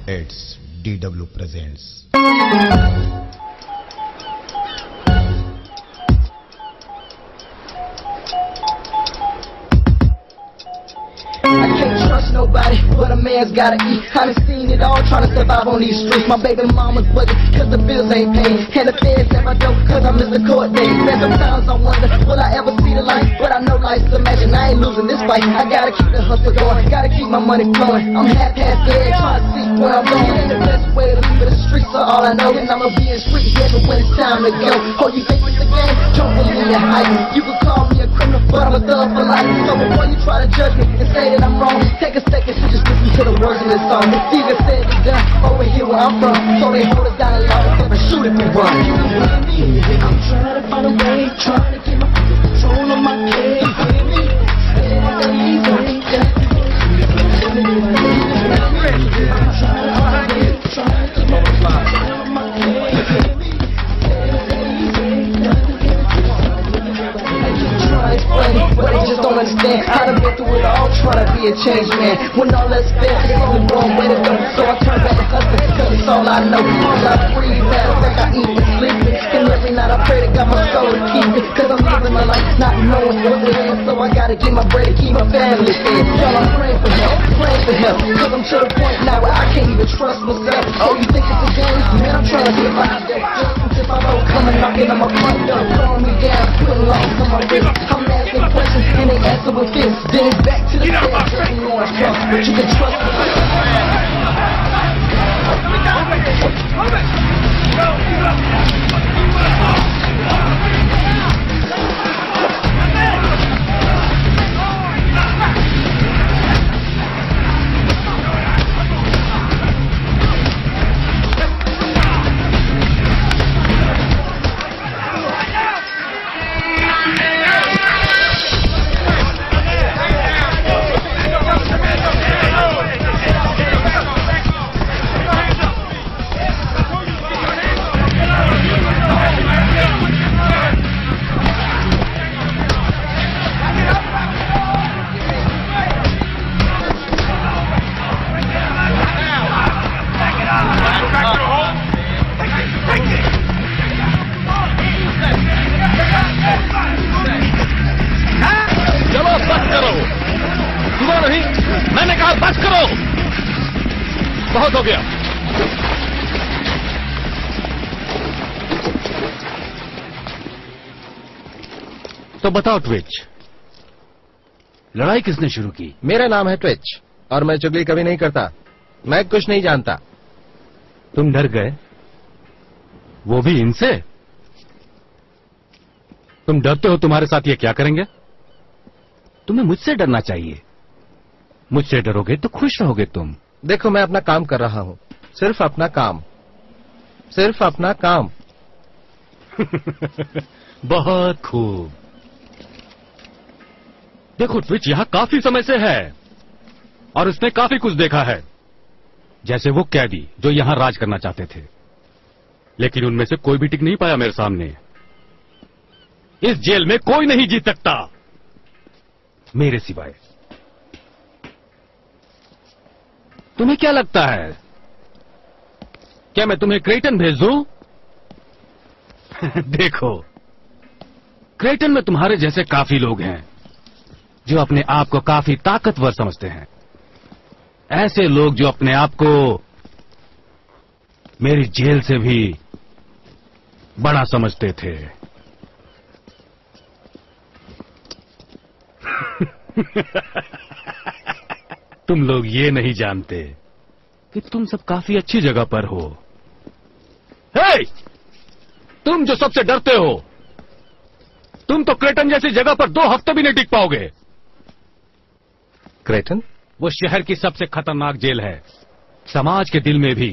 It's DW presents. I can't trust nobody, but a man's gotta eat. I done seen it all, trying to survive on these streets. My baby mama's bugging, cause the bills ain't paid. And the feds at my door, cause I missed the court date. Man, sometimes I wonder, will I ever see the light? But I know life's a magic, I ain't losing this fight. I gotta keep the hustle going, gotta keep my money flowing. I'm half-half dead, trying to see where I'm going. Ain't the best way to leave, but the streets are all I know. And I'ma be in street heaven when it's time to go. Oh, you think it's a game? Don't believe your hype. You can call me a criminal, but I'm a thug for life. So before you try to judge me and say that I'm wrong, take a second to just listen to the words in this song. It's easier said than done over here where I'm from. So they hold us down a lot and shoot if we run. You can hear me? I'm trying to find a way, trying to get my control on my head. You hear me? I'm trying to find a way, trying to get my control on my head. You hear me? But they just don't understand. I done been through it all, trying to be a changed man. When all that's fair, it's the wrong way to go. So I turn back to hustling, cause it's all I know. All I breathe, matter of fact, I eat and sleep it. And every night I pray to God my soul to keep it. Cause I'm living my life not knowing what's ahead. So I gotta get my bread to keep my family fed. Y'all, I'm praying for help, cause I'm to the point now where I can't even trust myself. Oh, you think it's a game? Man, I'm trying to get my just if I know coming knocking on my front door, throwing me down, putting locks on my wrist. I'm asking questions and they answer with this. Then it's back to the stage, but you can trust me. मैंने कहा बस करो, बहुत हो गया। तो बताओ Twitch, लड़ाई किसने शुरू की? मेरा नाम है ट्विच और मैं चुगली कभी नहीं करता। मैं कुछ नहीं जानता। तुम डर गए, वो भी इनसे? तुम डरते हो तुम्हारे साथ ये क्या करेंगे? तुम्हें मुझसे डरना चाहिए। मुझसे डरोगे तो खुश रहोगे तुम। देखो, मैं अपना काम कर रहा हूं, सिर्फ अपना काम, सिर्फ अपना काम। बहुत खूब। देखो ट्विच यहां काफी समय से है और उसने काफी कुछ देखा है, जैसे वो कैदी जो यहां राज करना चाहते थे, लेकिन उनमें से कोई भी टिक नहीं पाया मेरे सामने। इस जेल में कोई नहीं जीत सकता मेरे सिवाय। तुम्हें क्या लगता है, क्या मैं तुम्हें क्रेटन भेज दूं? देखो, क्रेटन में तुम्हारे जैसे काफी लोग हैं जो अपने आप को काफी ताकतवर समझते हैं। ऐसे लोग जो अपने आप को मेरी जेल से भी बड़ा समझते थे। तुम लोग ये नहीं जानते कि तुम सब काफी अच्छी जगह पर हो। हे! तुम जो सबसे डरते हो, तुम तो क्रेटन जैसी जगह पर 2 हफ्ते भी नहीं टिक पाओगे। क्रेटन? वो शहर की सबसे खतरनाक जेल है। समाज के दिल में भी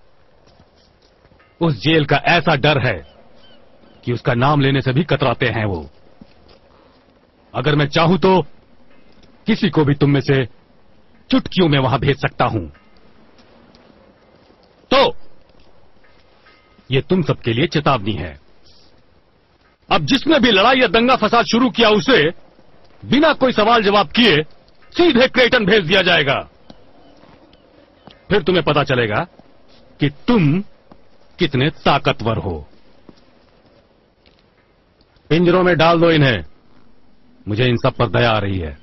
उस जेल का ऐसा डर है कि उसका नाम लेने से भी कतराते हैं वो। अगर मैं चाहूं तो किसी को भी तुम में से चुटकियों में वहां भेज सकता हूं। तो ये तुम सबके लिए चेतावनी है। अब जिसने भी लड़ाई या दंगा फसाद शुरू किया उसे बिना कोई सवाल जवाब किए सीधे क्रेटन भेज दिया जाएगा। फिर तुम्हें पता चलेगा कि तुम कितने ताकतवर हो। पिंजरों में डाल दो इन्हें। मुझे इन सब पर दया आ रही है।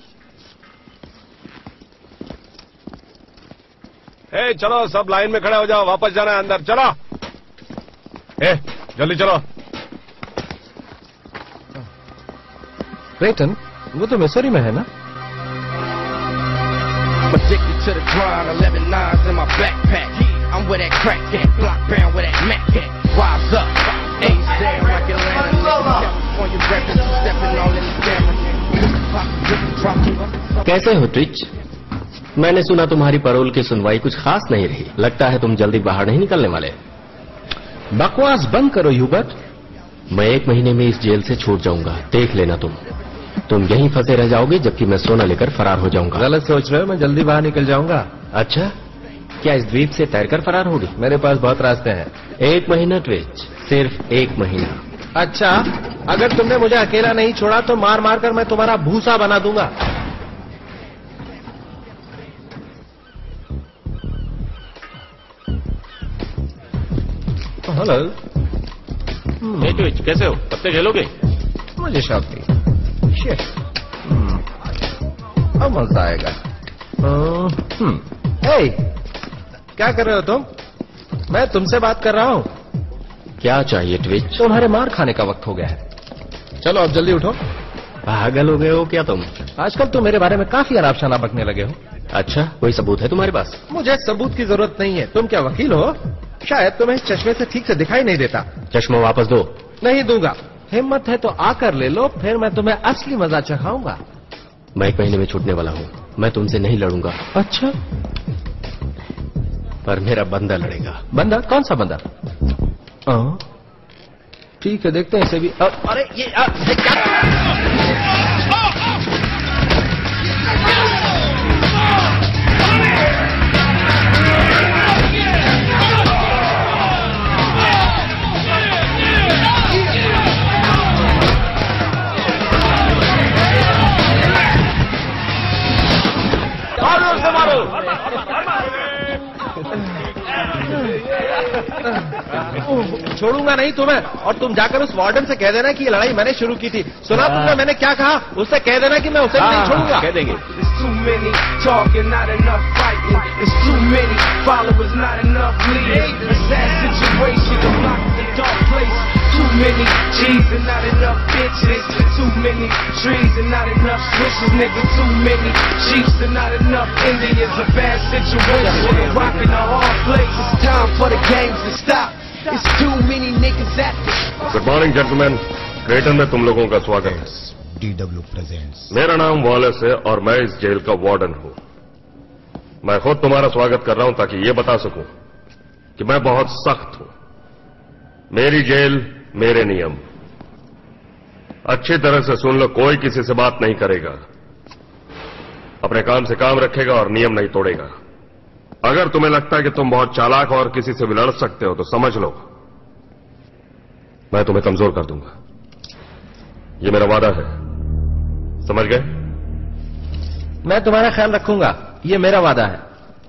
चलो सब लाइन में खड़े हो जाओ, वापस जाना है अंदर। चलो जल्दी चलो। क्रेटन, वो तो मिसरी में है ना? Addicted to the grind, 11 nines in my backpack. I'm with that crack at, block bound with that Mac at. Rise up, A's there, like Atlanta, nigga. California rapping, stepping all in the camera. कैसे हो ट्रिच? मैंने सुना तुम्हारी payroll की सुनवाई कुछ खास नहीं रही। लगता है तुम जल्दी बाहर नहीं निकलने वाले। बकवास बंद करो ह्यूबर्ट। मैं 1 महीने में इस जेल से छूट जाऊंगा, देख लेना। तुम यहीं फंसे रह जाओगे जबकि मैं सोना लेकर फरार हो जाऊंगा। गलत सोच रहे हो, मैं जल्दी बाहर निकल जाऊंगा। अच्छा, क्या इस द्वीप से तैरकर फरार होगी? मेरे पास बहुत रास्ते हैं। 1 महीना ट्विच, सिर्फ 1 महीना। अच्छा, अगर तुमने मुझे अकेला नहीं छोड़ा तो मार मार कर मैं तुम्हारा भूसा बना दूंगा। हेलो ट्विच, कैसे हो? पत्ते खेलोगे? मुझे शौक नहीं। शिट, अब मजा आएगा। हे, क्या कर रहे हो तुम? मैं तुमसे बात कर रहा हूँ। क्या चाहिए ट्विच? तुम्हारे मार खाने का वक्त हो गया है। चलो अब जल्दी उठो। पागल हो गए हो क्या तुम? आजकल तुम मेरे बारे में काफी अनाप शनाप बकने लगे हो। अच्छा, कोई सबूत है तुम्हारे पास? मुझे सबूत की जरूरत नहीं है। तुम क्या वकील हो? शायद तुम्हें इस चश्मे से ठीक से दिखाई नहीं देता। चश्मा वापस दो। नहीं दूंगा। हिम्मत है तो आकर ले लो, फिर मैं तुम्हें असली मजा चखाऊंगा। मैं 1 महीने में छूटने वाला हूँ। मैं तुमसे नहीं लड़ूंगा। अच्छा, पर मेरा बंदा लड़ेगा। बंदा? कौन सा बंदा? ठीक है, देखते हैं इसे भी। अरे ये छोड़ूंगा नहीं तुम्हें। और तुम जाकर उस वार्डन से कह देना कि ये लड़ाई मैंने शुरू की थी। सुना तुमने मैंने क्या कहा? उससे कह देना कि मैं उसे नहीं छोड़ूंगा। कह देंगे। Too many G's and not enough bitches. Too many trees and not enough switches, nigga. Too many Chiefs and not enough Indians. A bad situation. We're rocking a hard place. It's time for the games to stop. It's too many niggas at this. Good morning gentleman. क्रेटन में तुम लोगों का स्वागत है। DW presents मेरा नाम Wallace है और मैं इस जेल का वार्डन हूं। मैं खुद तुम्हारा स्वागत कर रहा हूं ताकि ये बता सकूं कि मैं बहुत सख्त हूं। मेरी जेल, मेरे नियम। अच्छी तरह से सुन लो, कोई किसी से बात नहीं करेगा, अपने काम से काम रखेगा और नियम नहीं तोड़ेगा। अगर तुम्हें लगता है कि तुम बहुत चालाक और किसी से भी लड़ सकते हो तो समझ लो मैं तुम्हें कमजोर कर दूंगा। ये मेरा वादा है, समझ गए? मैं तुम्हारा ख्याल रखूंगा, ये मेरा वादा है।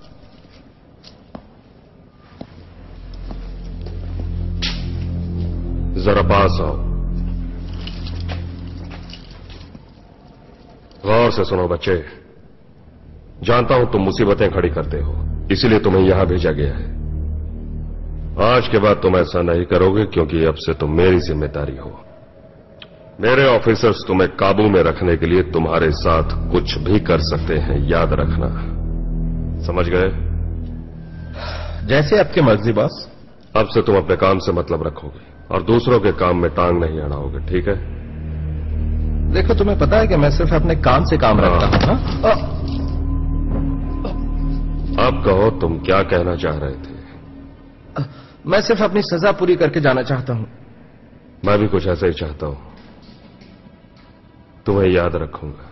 जरा पास आओ। गौर से सुनो बच्चे, जानता हूं तुम मुसीबतें खड़ी करते हो, इसीलिए तुम्हें यहां भेजा गया है। आज के बाद तुम ऐसा नहीं करोगे क्योंकि अब से तुम मेरी जिम्मेदारी हो। मेरे ऑफिसर्स तुम्हें काबू में रखने के लिए तुम्हारे साथ कुछ भी कर सकते हैं, याद रखना। समझ गए? जैसे आपकी मर्जी बॉस। अब से तुम अपने काम से मतलब रखोगे और दूसरों के काम में टांग नहीं अड़ाओगे, ठीक है? देखो, तुम्हें पता है कि मैं सिर्फ अपने काम से काम रखता हूं। अब कहो, तुम क्या कहना चाह रहे थे? मैं सिर्फ अपनी सजा पूरी करके जाना चाहता हूं। मैं भी कुछ ऐसा ही चाहता हूं। तुम्हें याद रखूंगा।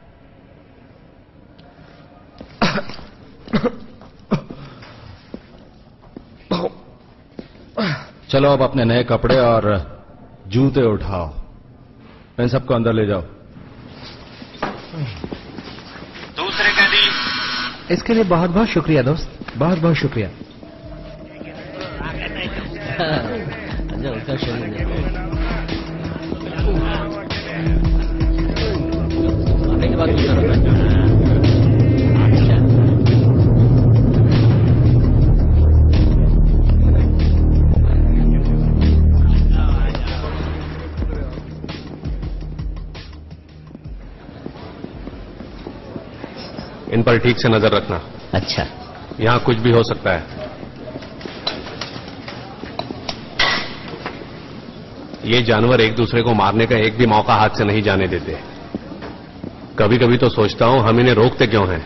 चलो अब अपने नए कपड़े और जूते उठाओ। इन सबको अंदर ले जाओ। दूसरे कैदी इसके लिए बहुत बहुत शुक्रिया दोस्त, बहुत बहुत शुक्रिया। इन पर ठीक से नजर रखना। अच्छा। यहां कुछ भी हो सकता है। ये जानवर एक दूसरे को मारने का एक भी मौका हाथ से नहीं जाने देते। कभी कभी तो सोचता हूं हम इन्हें रोकते क्यों हैं।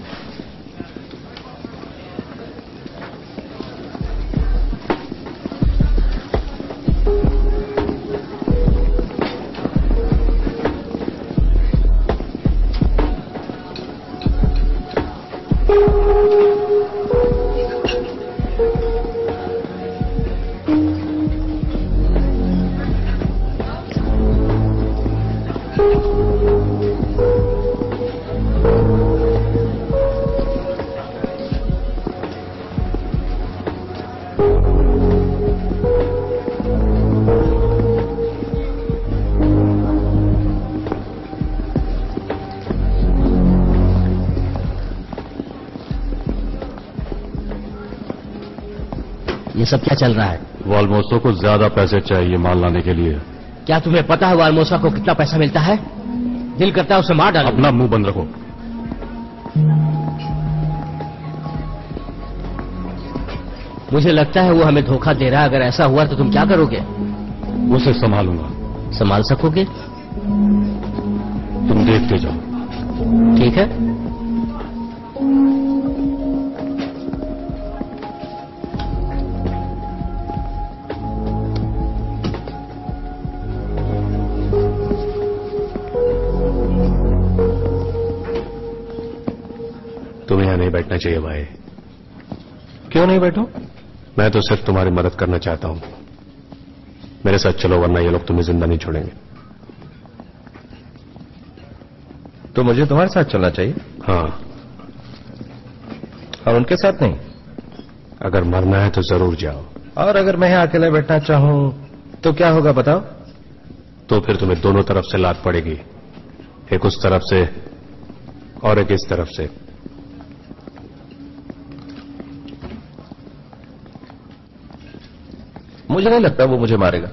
ये सब क्या चल रहा है? वाल्मोसो को ज्यादा पैसे चाहिए माल लाने के लिए। क्या तुम्हें पता है वाल्मोसा को कितना पैसा मिलता है? दिल करता है उसे मार डालो। अपना मुंह बंद रखो। मुझे लगता है वो हमें धोखा दे रहा है। अगर ऐसा हुआ तो तुम क्या करोगे? उसे संभालूंगा। संभाल सकोगे? तुम देखते जाओ। ठीक है। तुम्हें यहां नहीं बैठना चाहिए भाई। क्यों नहीं बैठो? मैं तो सिर्फ तुम्हारी मदद करना चाहता हूं। मेरे साथ चलो वरना ये लोग तुम्हें जिंदा नहीं छोड़ेंगे। तो मुझे तुम्हारे साथ चलना चाहिए? हाँ। और उनके साथ नहीं? अगर मरना है तो जरूर जाओ। और अगर मैं यहां अकेले बैठना चाहूं तो क्या होगा बताओ? तो फिर तुम्हें दोनों तरफ से लात पड़ेगी। एक उस तरफ से और एक इस तरफ से। मुझे नहीं लगता वो मुझे मारेगा।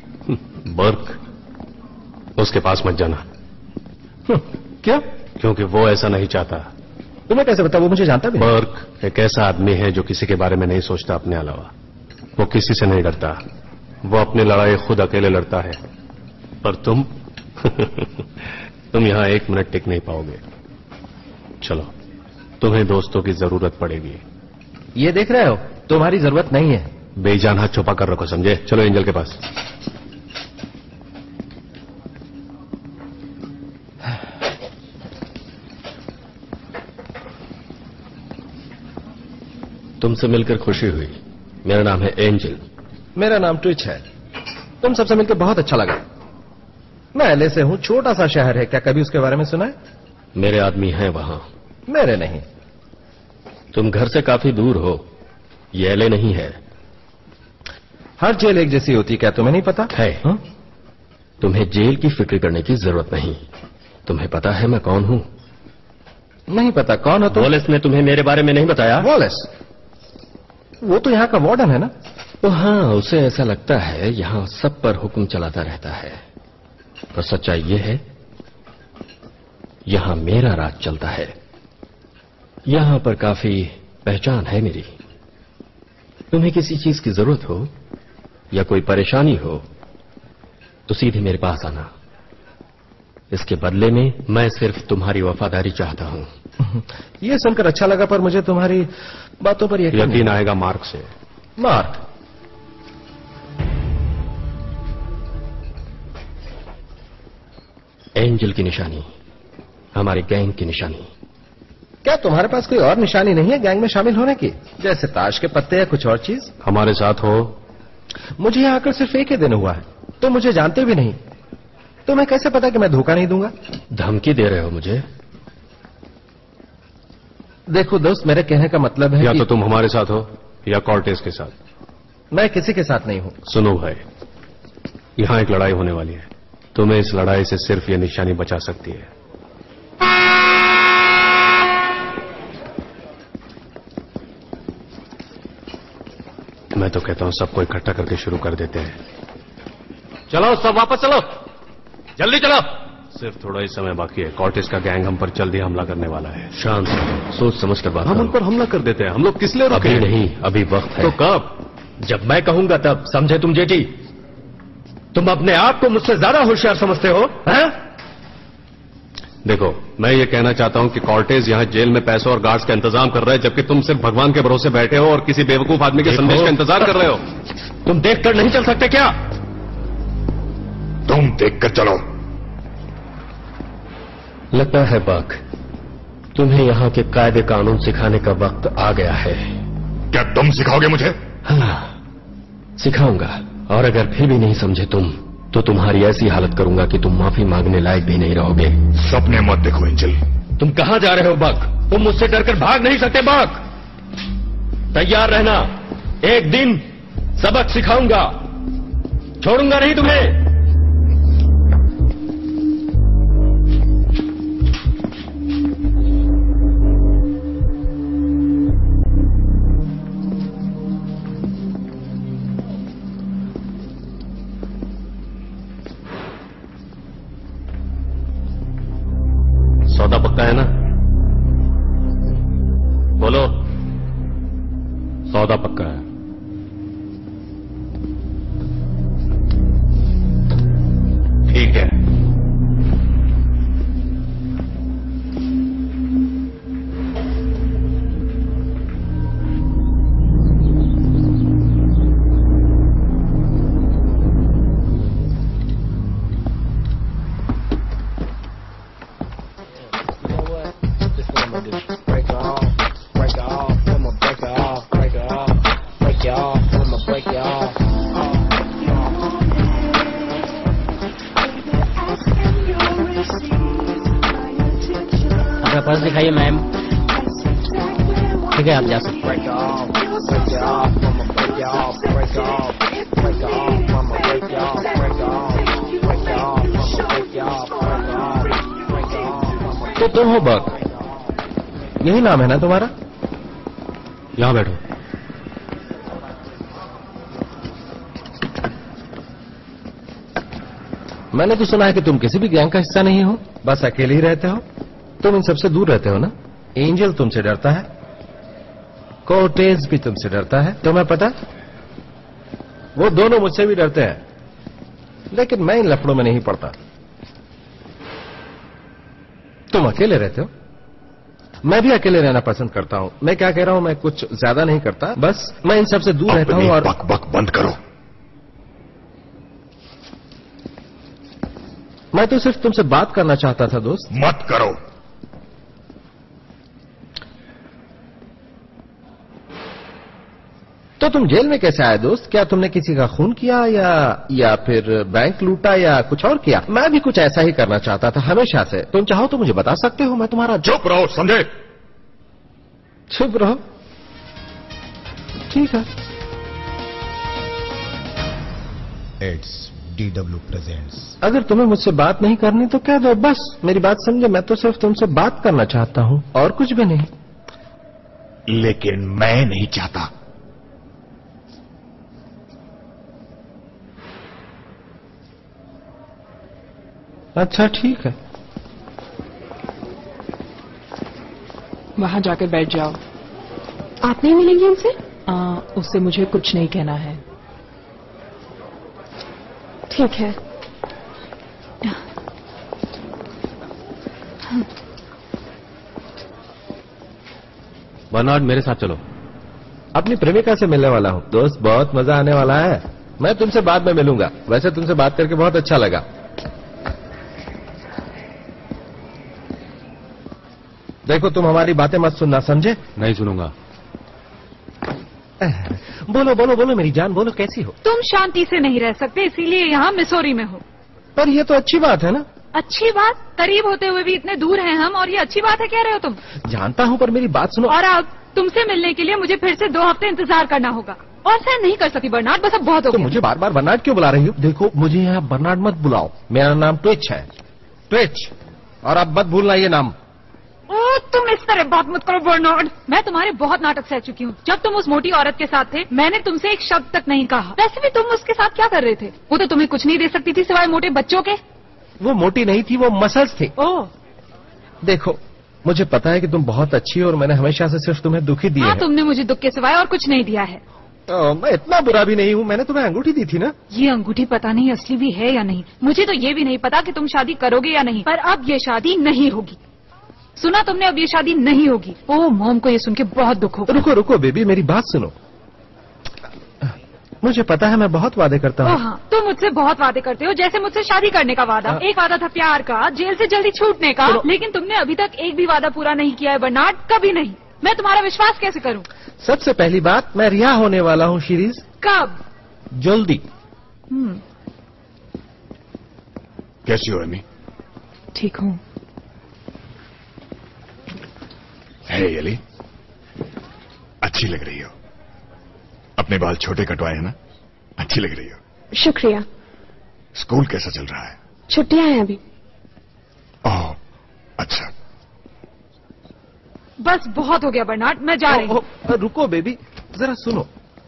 बर्क, उसके पास मत जाना। क्या? क्योंकि वो ऐसा नहीं चाहता। तुम्हें कैसे पता? वो मुझे जानता भी नहीं। बर्क एक ऐसा आदमी है जो किसी के बारे में नहीं सोचता अपने अलावा। वो किसी से नहीं डरता। वो अपनी लड़ाई खुद अकेले लड़ता है। पर तुम तुम यहां एक मिनट टिक नहीं पाओगे। चलो, तुम्हें दोस्तों की जरूरत पड़ेगी। ये देख रहे हो, तुम्हारी जरूरत नहीं है। बेजान हाथ छुपा कर रखो, समझे? चलो एंजल के पास। तुमसे मिलकर खुशी हुई। मेरा नाम है एंजल। मेरा नाम ट्विच है। तुम सबसे मिलकर बहुत अच्छा लगा। मैं एलए से हूं, छोटा सा शहर है। क्या कभी उसके बारे में सुना है? मेरे आदमी हैं वहां। मेरे नहीं। तुम घर से काफी दूर हो। ये एलए नहीं है। हर जेल एक जैसी होती, क्या तुम्हें नहीं पता? है। तुम्हें जेल की फिक्र करने की जरूरत नहीं। तुम्हें पता है मैं कौन हूं? नहीं पता। कौन हो तुम? वॉलेस ने तुम्हें मेरे बारे में नहीं बताया? वॉलेस? वो तो यहां का वार्डन है ना? तो हाँ, उसे ऐसा लगता है यहां सब पर हुक्म चलाता रहता है। पर सच्चाई ये है, यहां मेरा राज चलता है। यहां पर काफी पहचान है मेरी। तुम्हें किसी चीज की जरूरत हो या कोई परेशानी हो तो सीधे मेरे पास आना। इसके बदले में मैं सिर्फ तुम्हारी वफादारी चाहता हूं। ये सुनकर अच्छा लगा, पर मुझे तुम्हारी बातों पर यकीन आएगा मार्क से। मार्क? एंजल की निशानी, हमारे गैंग की निशानी। क्या तुम्हारे पास कोई और निशानी नहीं है गैंग में शामिल होने की? जैसे ताश के पत्ते या कुछ और चीज? हमारे साथ हो। मुझे यहां आकर सिर्फ एक ही दिन हुआ है। तुम मुझे जानते भी नहीं, तो मैं कैसे पता कि मैं धोखा नहीं दूंगा? धमकी दे रहे हो मुझे? देखो दोस्त, मेरे कहने का मतलब है या कि तो तुम हमारे साथ हो या कॉर्टेस के साथ। मैं किसी के साथ नहीं हूं। सुनो भाई, यहां एक लड़ाई होने वाली है। तुम्हें इस लड़ाई से सिर्फ ये निशानी बचा सकती है। मैं तो कहता हूं सबको इकट्ठा करके शुरू कर देते हैं। चलो सब वापस चलो, जल्दी चलो। सिर्फ थोड़ा ही समय बाकी है। कॉर्टेस का गैंग हम पर जल्दी हमला करने वाला है। शांत रहो, सोच समझ कर बात हम करो। उन पर हमला कर देते हैं। हम लोग किस लिए रुके? अभी नहीं, अभी वक्त है। तो कब? जब मैं कहूंगा तब। समझे तुम जेठी? तुम अपने आप को मुझसे ज्यादा होशियार समझते हो, हैं? देखो, मैं ये कहना चाहता हूं कि कॉर्टेस यहां जेल में पैसों और गार्ड्स का इंतजाम कर रहे हैं, जबकि तुम सिर्फ भगवान के भरोसे बैठे हो और किसी बेवकूफ आदमी के संदेश का इंतजार कर रहे हो। तुम देखकर नहीं चल सकते क्या? तुम देखकर चलो। लगता है बक, तुम्हें यहां के कायदे कानून सिखाने का वक्त आ गया है। क्या तुम सिखाओगे मुझे? हाँ, सिखाऊंगा। और अगर फिर भी नहीं समझे तुम, तो तुम्हारी ऐसी हालत करूंगा कि तुम माफी मांगने लायक भी नहीं रहोगे। सपने मत देखो एंजल। तुम कहां जा रहे हो बक? तुम मुझसे डरकर भाग नहीं सकते बक। तैयार रहना, एक दिन सबक सिखाऊंगा, छोड़ूंगा नहीं तुम्हें। सौदा पक्का है ना? बोलो। सौदा पक्का है। ठीक है। अपना पर्स दिखाइए मैम। ठीक है, आप जा सकते हैं। तो तुम हो बक, यही नाम है ना तुम्हारा? यहां बैठो। मैंने तो सुना है कि तुम किसी भी गैंग का हिस्सा नहीं हो, बस अकेले ही रहते हो। तुम इन सबसे दूर रहते हो ना? एंजल तुमसे डरता है, कॉर्टेज भी तुमसे डरता है, तुम्हें पता? वो दोनों मुझसे भी डरते हैं, लेकिन मैं इन लफड़ों में नहीं पड़ता। तुम अकेले रहते हो, मैं भी अकेले रहना पसंद करता हूं। मैं क्या कह रहा हूं, मैं कुछ ज्यादा नहीं करता, बस मैं इन सबसे दूर रहता हूं। और बक बक बंद करो। मैं तो सिर्फ तुमसे बात करना चाहता था दोस्त। मत करो। तो तुम जेल में कैसे आए दोस्त? क्या तुमने किसी का खून किया या फिर बैंक लूटा या कुछ और किया? मैं भी कुछ ऐसा ही करना चाहता था हमेशा से। तुम चाहो तो मुझे बता सकते हो, मैं तुम्हारा। चुप रहो, समझे? चुप रहो, ठीक है। It's DW presents. अगर तुम्हें मुझसे बात नहीं करनी तो कह दो, बस मेरी बात समझो। मैं तो सिर्फ तुमसे बात करना चाहता हूं और कुछ भी नहीं। लेकिन मैं नहीं चाहता। अच्छा ठीक है। वहां जाकर बैठ जाओ। आप नहीं मिलेंगे उनसे? उससे मुझे कुछ नहीं कहना है। ठीक है। बर्नार्ड, मेरे साथ चलो। अपनी प्रेमिका से मिलने वाला हूं दोस्त, बहुत मजा आने वाला है। मैं तुमसे बाद में मिलूंगा। वैसे तुमसे बात करके बहुत अच्छा लगा। देखो, तुम हमारी बातें मत सुनना, समझे? नहीं सुनूंगा। बोलो बोलो बोलो मेरी जान, बोलो कैसी हो? तुम शांति से नहीं रह सकते, इसीलिए यहाँ मिसौरी में हो। पर ये तो अच्छी बात है ना। अच्छी बात? करीब होते हुए भी इतने दूर हैं हम, और ये अच्छी बात है कह रहे हो तुम? जानता हूँ, पर मेरी बात सुनो। और अब तुमसे मिलने के लिए मुझे फिर से 2 हफ्ते इंतजार करना होगा, और सहन नहीं कर सकती बर्नार्ड, बस अब बहुत हो तो गया। मुझे बार बार बर्नार्ड क्यों बुला रही हो? देखो, मुझे यहाँ बर्नार्ड मत बुलाओ, मेरा नाम ट्विच है, ट्विच, और अब मत भूलना ये नाम। ओ, तुम इस तरह बात मत करो बर्नार्ड। मैं तुम्हारे बहुत नाटक सह चुकी हूँ। जब तुम उस मोटी औरत के साथ थे, मैंने तुमसे एक शब्द तक नहीं कहा। वैसे भी तुम उसके साथ क्या कर रहे थे? वो तो तुम्हें कुछ नहीं दे सकती थी सिवाय मोटे बच्चों के। वो मोटी नहीं थी, वो मसल्स थे। ओह, देखो, मुझे पता है कि तुम बहुत अच्छी हो और मैंने हमेशा से सिर्फ तुम्हें दुखी दिए हैं। तुमने मुझे दुख के सिवाय और कुछ नहीं दिया है। मैं इतना बुरा भी नहीं हूँ, मैंने तुम्हें अंगूठी दी थी ना। ये अंगूठी पता नहीं असली भी है या नहीं। मुझे तो ये भी नहीं पता कि तुम शादी करोगे या नहीं, पर अब ये शादी नहीं होगी। सुना तुमने? अब ये शादी नहीं होगी। ओह, मॉम को ये सुन के बहुत दुख होगा। रुको रुको बेबी, मेरी बात सुनो। मुझे पता है मैं बहुत वादे करता हूँ। हाँ, तुम मुझसे बहुत वादे करते हो, जैसे मुझसे शादी करने का वादा। एक वादा था प्यार का, जेल से जल्दी छूटने का, लेकिन तुमने अभी तक एक भी वादा पूरा नहीं किया है बर्नार्ड, कभी नहीं। मैं तुम्हारा विश्वास कैसे करूँ? सबसे पहली बात, मैं रिहा होने वाला हूँ शीरीज। कब? जल्दी। कैसी हो एमी? ठीक हूँ। है यली, अच्छी लग रही हो। अपने बाल छोटे कटवाए हैं ना, अच्छी लग रही हो। शुक्रिया। स्कूल कैसा चल रहा है? छुट्टियां हैं अभी। ओह, अच्छा। बस बहुत हो गया बर्नार्ड, मैं जा रही हूँ। रुको बेबी, जरा सुनो।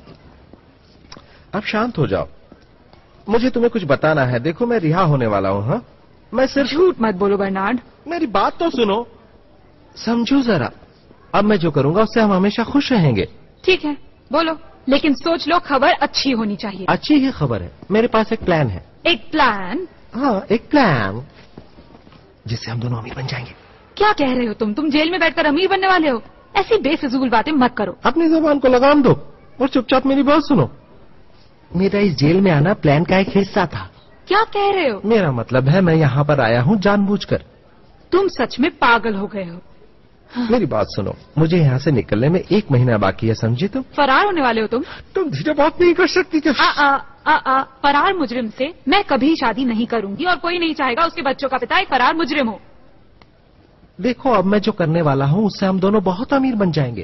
अब शांत हो जाओ, मुझे तुम्हें कुछ बताना है। देखो, मैं रिहा होने वाला हूँ। हाँ, मैं सिर्फ। झूठ मत बोलो बर्नार्ड। मेरी बात तो सुनो, समझो जरा। अब मैं जो करूंगा उससे हम हमेशा खुश रहेंगे। ठीक है, बोलो, लेकिन सोच लो, खबर अच्छी होनी चाहिए। अच्छी ही खबर है, मेरे पास एक प्लान है। एक प्लान? हाँ, एक प्लान जिससे हम दोनों अमीर बन जाएंगे। क्या कह रहे हो तुम जेल में बैठकर अमीर बनने वाले हो? ऐसी बेफिजूल बातें मत करो। अपनी जुबान को लगाम दो और चुपचाप मेरी बात सुनो। मेरा इस जेल में आना प्लान का एक हिस्सा था। क्या कह रहे हो? मेरा मतलब है, मैं यहाँ पर आया हूँ जानबूझकर। तुम सच में पागल हो गए हो। मेरी बात सुनो, मुझे यहाँ से निकलने में 1 महीना बाकी है, समझी तुम? फरार होने वाले हो तुम? तुम धीरे बात नहीं कर सकती क्या? फरार मुजरिम से मैं कभी शादी नहीं करूंगी, और कोई नहीं चाहेगा उसके बच्चों का पिता एक फरार मुजरिम हो। देखो, अब मैं जो करने वाला हूँ उससे हम दोनों बहुत अमीर बन जाएंगे।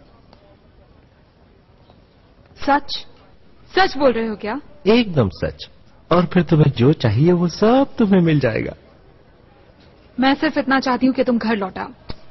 सच? सच बोल रहे हो क्या? एकदम सच। और फिर तुम्हें जो चाहिए वो सब तुम्हें मिल जाएगा। मैं सिर्फ इतना चाहती हूँ कि तुम घर लौटाओ।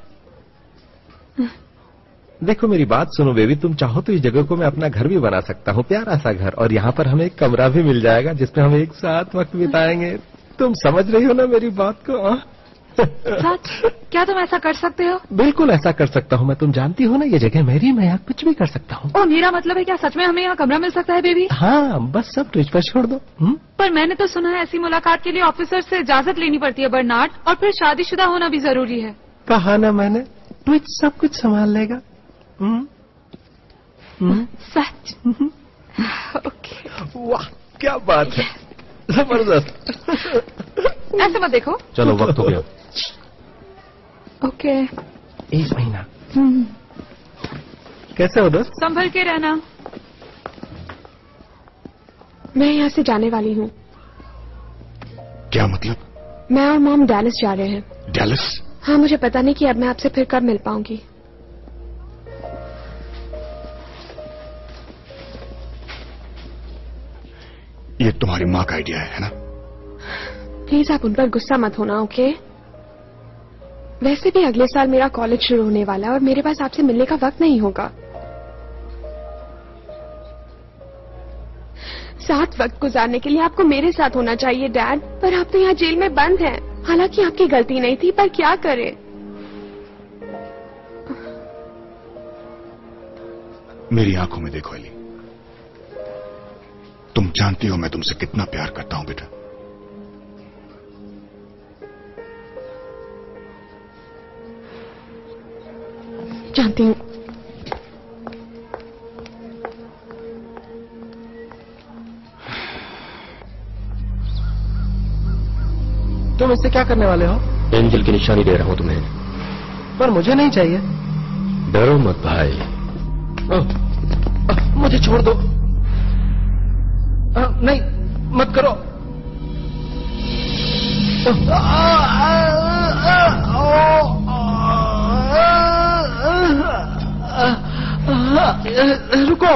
देखो, मेरी बात सुनो बेबी, तुम चाहो तो इस जगह को मैं अपना घर भी बना सकता हूँ, प्यारा सा घर, और यहाँ पर हमें एक कमरा भी मिल जाएगा जिसमें हम एक साथ वक्त बिताएंगे। तुम समझ रही हो ना मेरी बात को? सच? क्या तुम ऐसा कर सकते हो? बिल्कुल ऐसा कर सकता हूँ मैं। तुम जानती हो ना, ये जगह मेरी, मैं यहाँ कुछ भी कर सकता हूँ। ओ, मेरा मतलब है, क्या सच में हमें यहाँ कमरा मिल सकता है बेबी? हाँ, बस सब ट्विच पर छोड़ दो। पर मैंने तो सुना है ऐसी मुलाकात के लिए ऑफिसर से इजाजत लेनी पड़ती है बर्नार्ड, और फिर शादीशुदा होना भी जरूरी है। कहा ना मैंने, ट्विच सब कुछ संभाल लेगा। सच? ओके। वाह, क्या बात है, जबरदस्त। ऐसे मत देखो। चलो, वक्त हो गया। ओके। 1 महीना। कैसे हो दोस्त? संभल के रहना। मैं यहाँ से जाने वाली हूँ। क्या मतलब? मैं और मॉम डैलस जा रहे हैं। डैलस? हाँ, मुझे पता नहीं कि अब मैं आपसे फिर कब मिल पाऊंगी। ये तुम्हारी माँ का आइडिया है ना? प्लीज आप उन पर गुस्सा मत होना, ओके? वैसे भी अगले साल मेरा कॉलेज शुरू होने वाला है और मेरे पास आपसे मिलने का वक्त नहीं होगा। साथ वक्त गुजारने के लिए आपको मेरे साथ होना चाहिए डैड, पर आप तो यहाँ जेल में बंद हैं। हालांकि आपकी गलती नहीं थी, पर क्या करें। मेरी आंखों में देखो एली, तुम जानती हो मैं तुमसे कितना प्यार करता हूं बेटा। जानती हूँ। तुम इससे क्या करने वाले हो? एंजल की निशानी दे रहा हूं तुम्हें। पर मुझे नहीं चाहिए। डरो मत भाई। मुझे छोड़ दो। नहीं, मत करो। रुको।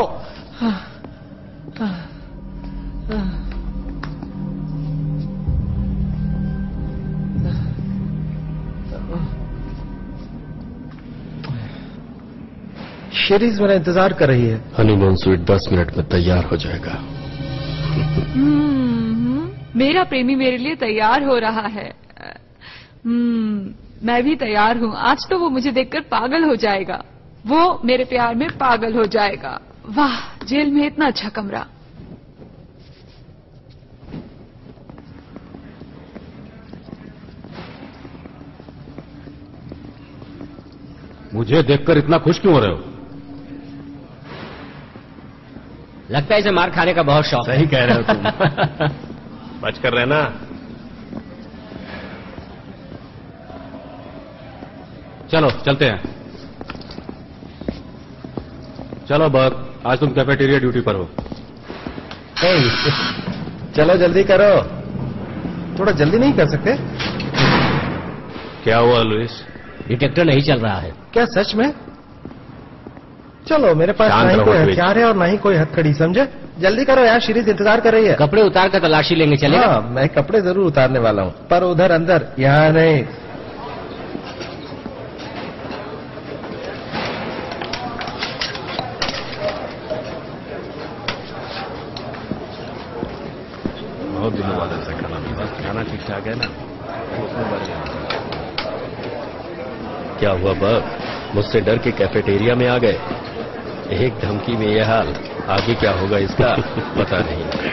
शिरीज मेरा इंतजार कर रही है। हनीमून स्वीट 10 मिनट में तैयार हो जाएगा। मेरा प्रेमी मेरे लिए तैयार हो रहा है। मैं भी तैयार हूँ। आज तो वो मुझे देखकर पागल हो जाएगा। वो मेरे प्यार में पागल हो जाएगा। वाह, जेल में इतना अच्छा कमरा। मुझे देखकर इतना खुश क्यों हो रहे हो? लगता है इसे मार खाने का बहुत शौक है। सही कह रहे हो तुम। बच कर रहना। चलो चलते हैं। चलो बक, आज तुम कैफेटेरिया ड्यूटी पर हो। चलो जल्दी करो। थोड़ा जल्दी नहीं कर सकते? क्या हुआ लुइस? डिटेक्टर नहीं चल रहा है। क्या सच में? चलो, मेरे पास ना ही कोई हथियार है और ना ही कोई हथकड़ी, समझे? जल्दी करो यार, शिरीज इंतजार कर रही है। कपड़े उतार कर तलाशी लेंगे, चलेगा? हाँ, मैं कपड़े जरूर उतारने वाला हूँ, पर उधर अंदर, यहाँ नहीं। बहुत दिनों बाद ऐसा खाना मिला। खाना ठीक ठाक है ना? क्या हुआ बक? मुझसे डर के कैफेटेरिया में आ गए। एक धमकी में यह हाल, आगे क्या होगा इसका पता नहीं।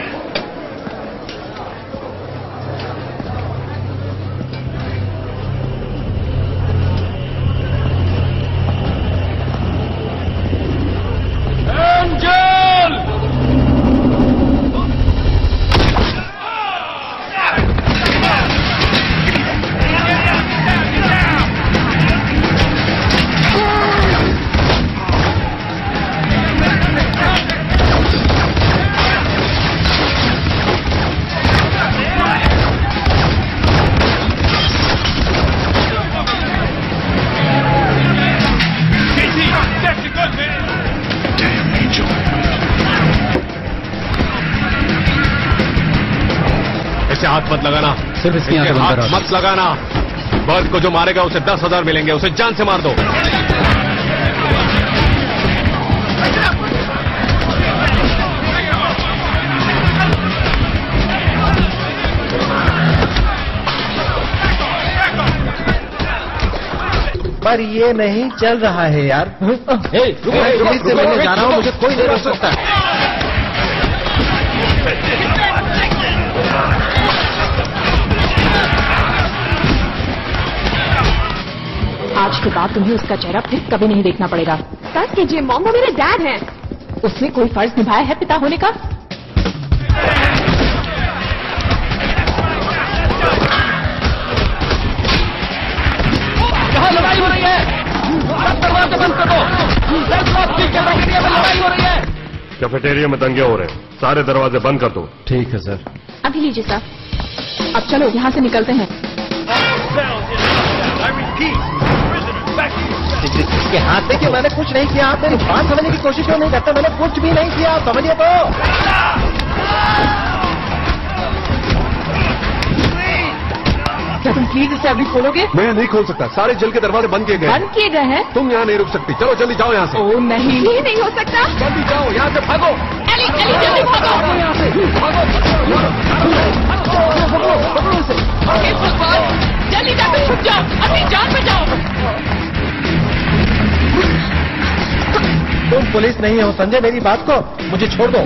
हाथ मत लगाना। सिर्फ इसकी आंखें बंद करो। मत लगाना। बर्ड को जो मारेगा उसे 10,000 मिलेंगे। उसे जान से मार दो। पर ये नहीं चल रहा है यार। पुलिस से मिलने जा रहा हूँ, मुझे कोई नहीं रोक सकता। आज के बाद तुम्हें उसका चेहरा फिर कभी नहीं देखना पड़ेगा। बस कीजिए मॉम, वो मेरे डैड हैं। उसने कोई फर्ज निभाया है पिता होने का? यहाँ लड़ाई हो रही है। दरवाजे बंद कर दो। कैफेटेरिया में लड़ाई हो रही है। कैफेटेरिया में दंगे हो रहे हैं, सारे दरवाजे बंद कर दो। ठीक है सर। अभी लीजिए सर। अब चलो यहाँ से निकलते हैं। इसके हाथ देखिए, मैंने कुछ नहीं किया। आप मेरी बात समझने की कोशिश क्यों नहीं करते? मैंने कुछ भी नहीं किया, समझिए तो। क्या तुम प्लीज इसे अभी खोलोगे? मैं नहीं खोल सकता, सारे जेल के दरवाजे बंद किए गए। बंद किए गए हैं? तुम यहाँ नहीं रुक सकती। चलो जल्दी जाओ यहाँ से। ओ नहीं, ये नहीं हो सकता। जल्दी जाओ यहाँ से, भागो। एली, जल्दी भागो। यहाँ से जल्दी जाकर छुप जाओ, अपनी जान बचाओ। तुम पुलिस नहीं हो, समझे मेरी बात को? मुझे छोड़ दो।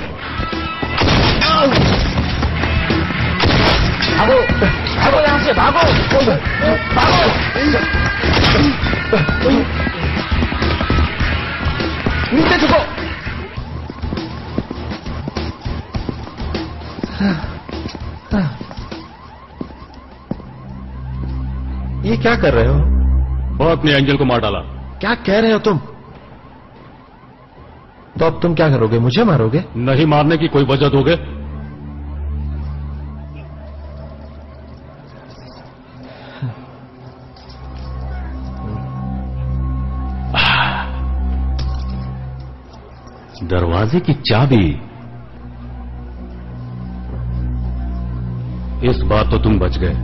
भागो, भागो यहाँ से, भागो, भागो। नीचे झुको। ये क्या कर रहे हो? वो अपने एंजल को मार डाला। क्या कह रहे हो तुम? तो अब तुम क्या करोगे? मुझे मारोगे? नहीं मारने की कोई वजह दोगे? दरवाजे की चाबी। इस बार तो तुम बच गए,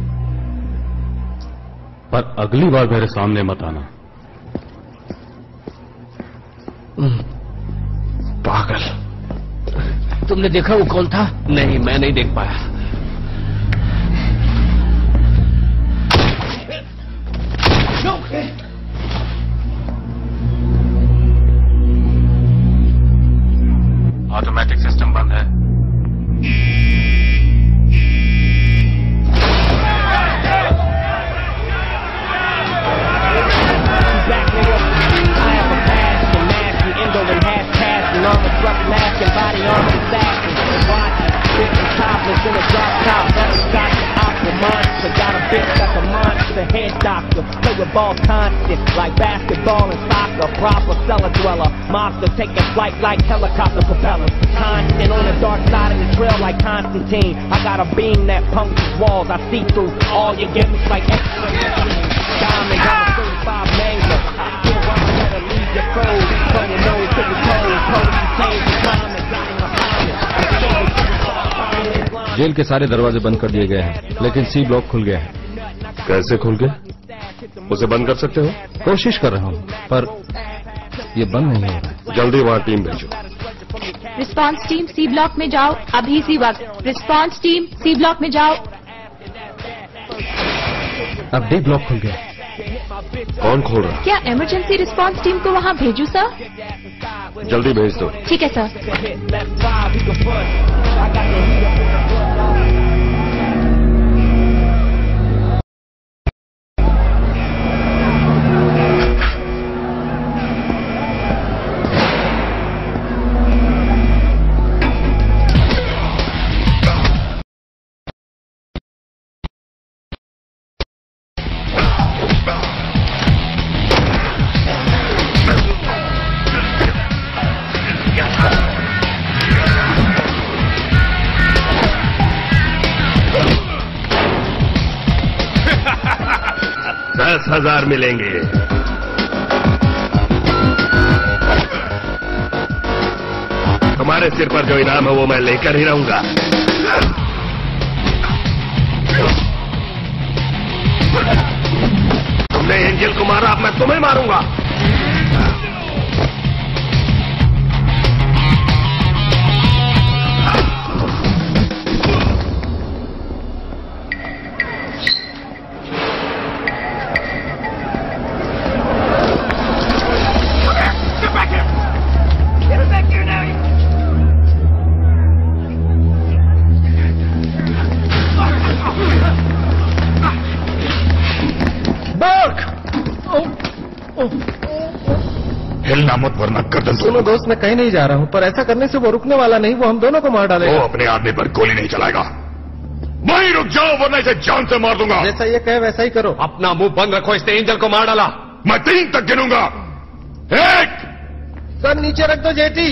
पर अगली बार मेरे सामने मत आना। पागल। तुमने देखा वो कौन था? नहीं, मैं नहीं देख पाया। ऑटोमेटिक सिस्टम बंद है। Head doctor, play with ball constant, like basketball and soccer. Proper cellar dweller, monster taking flight like helicopter propellers. Constant on the dark side of the trail like Constantine. I got a beam that punctures walls. I see through all your gimmicks like X-ray. Diamonds on a 35 major. Still rhyme better leave your clothes from your nose to your toes. Close you change your climate, got in my pilot. जेल के सारे दरवाजे बंद कर दिए गए हैं, लेकिन सी ब्लॉक खुल गया है। कैसे खुल गया? उसे बंद कर सकते हो? कोशिश कर रहा हूं, पर ये बंद नहीं हो रहा। जल्दी वहां टीम भेजो। रिस्पांस टीम सी ब्लॉक में जाओ, अभी इसी वक्त। रिस्पांस टीम सी ब्लॉक में जाओ। अब डी ब्लॉक खुल गया। कौन खोल रहा? क्या इमरजेंसी रिस्पांस टीम को वहां भेजू सर? जल्दी भेज दो। ठीक है सर। $10,000 मिलेंगे। तुम्हारे सिर पर जो इनाम है वो मैं लेकर ही रहूंगा। तुमने एंजल को मारा, अब मैं तुम्हें मारूंगा। हिलना मत वरना गर्दन। सुनो दोस्त, मैं कहीं नहीं जा रहा हूं, पर ऐसा करने से वो रुकने वाला नहीं, वो हम दोनों को मार डालेगा। वो अपने आदमी पर गोली नहीं चलाएगा। वहीं रुक जाओ वरना इसे जान से मार दूंगा। जैसा ये कहे वैसा ही करो। अपना मुंह बंद रखो, इसने एंजल को मार डाला। मैं 3 तक गिनूंगा। 1। सर नीचे रख दो जेटी।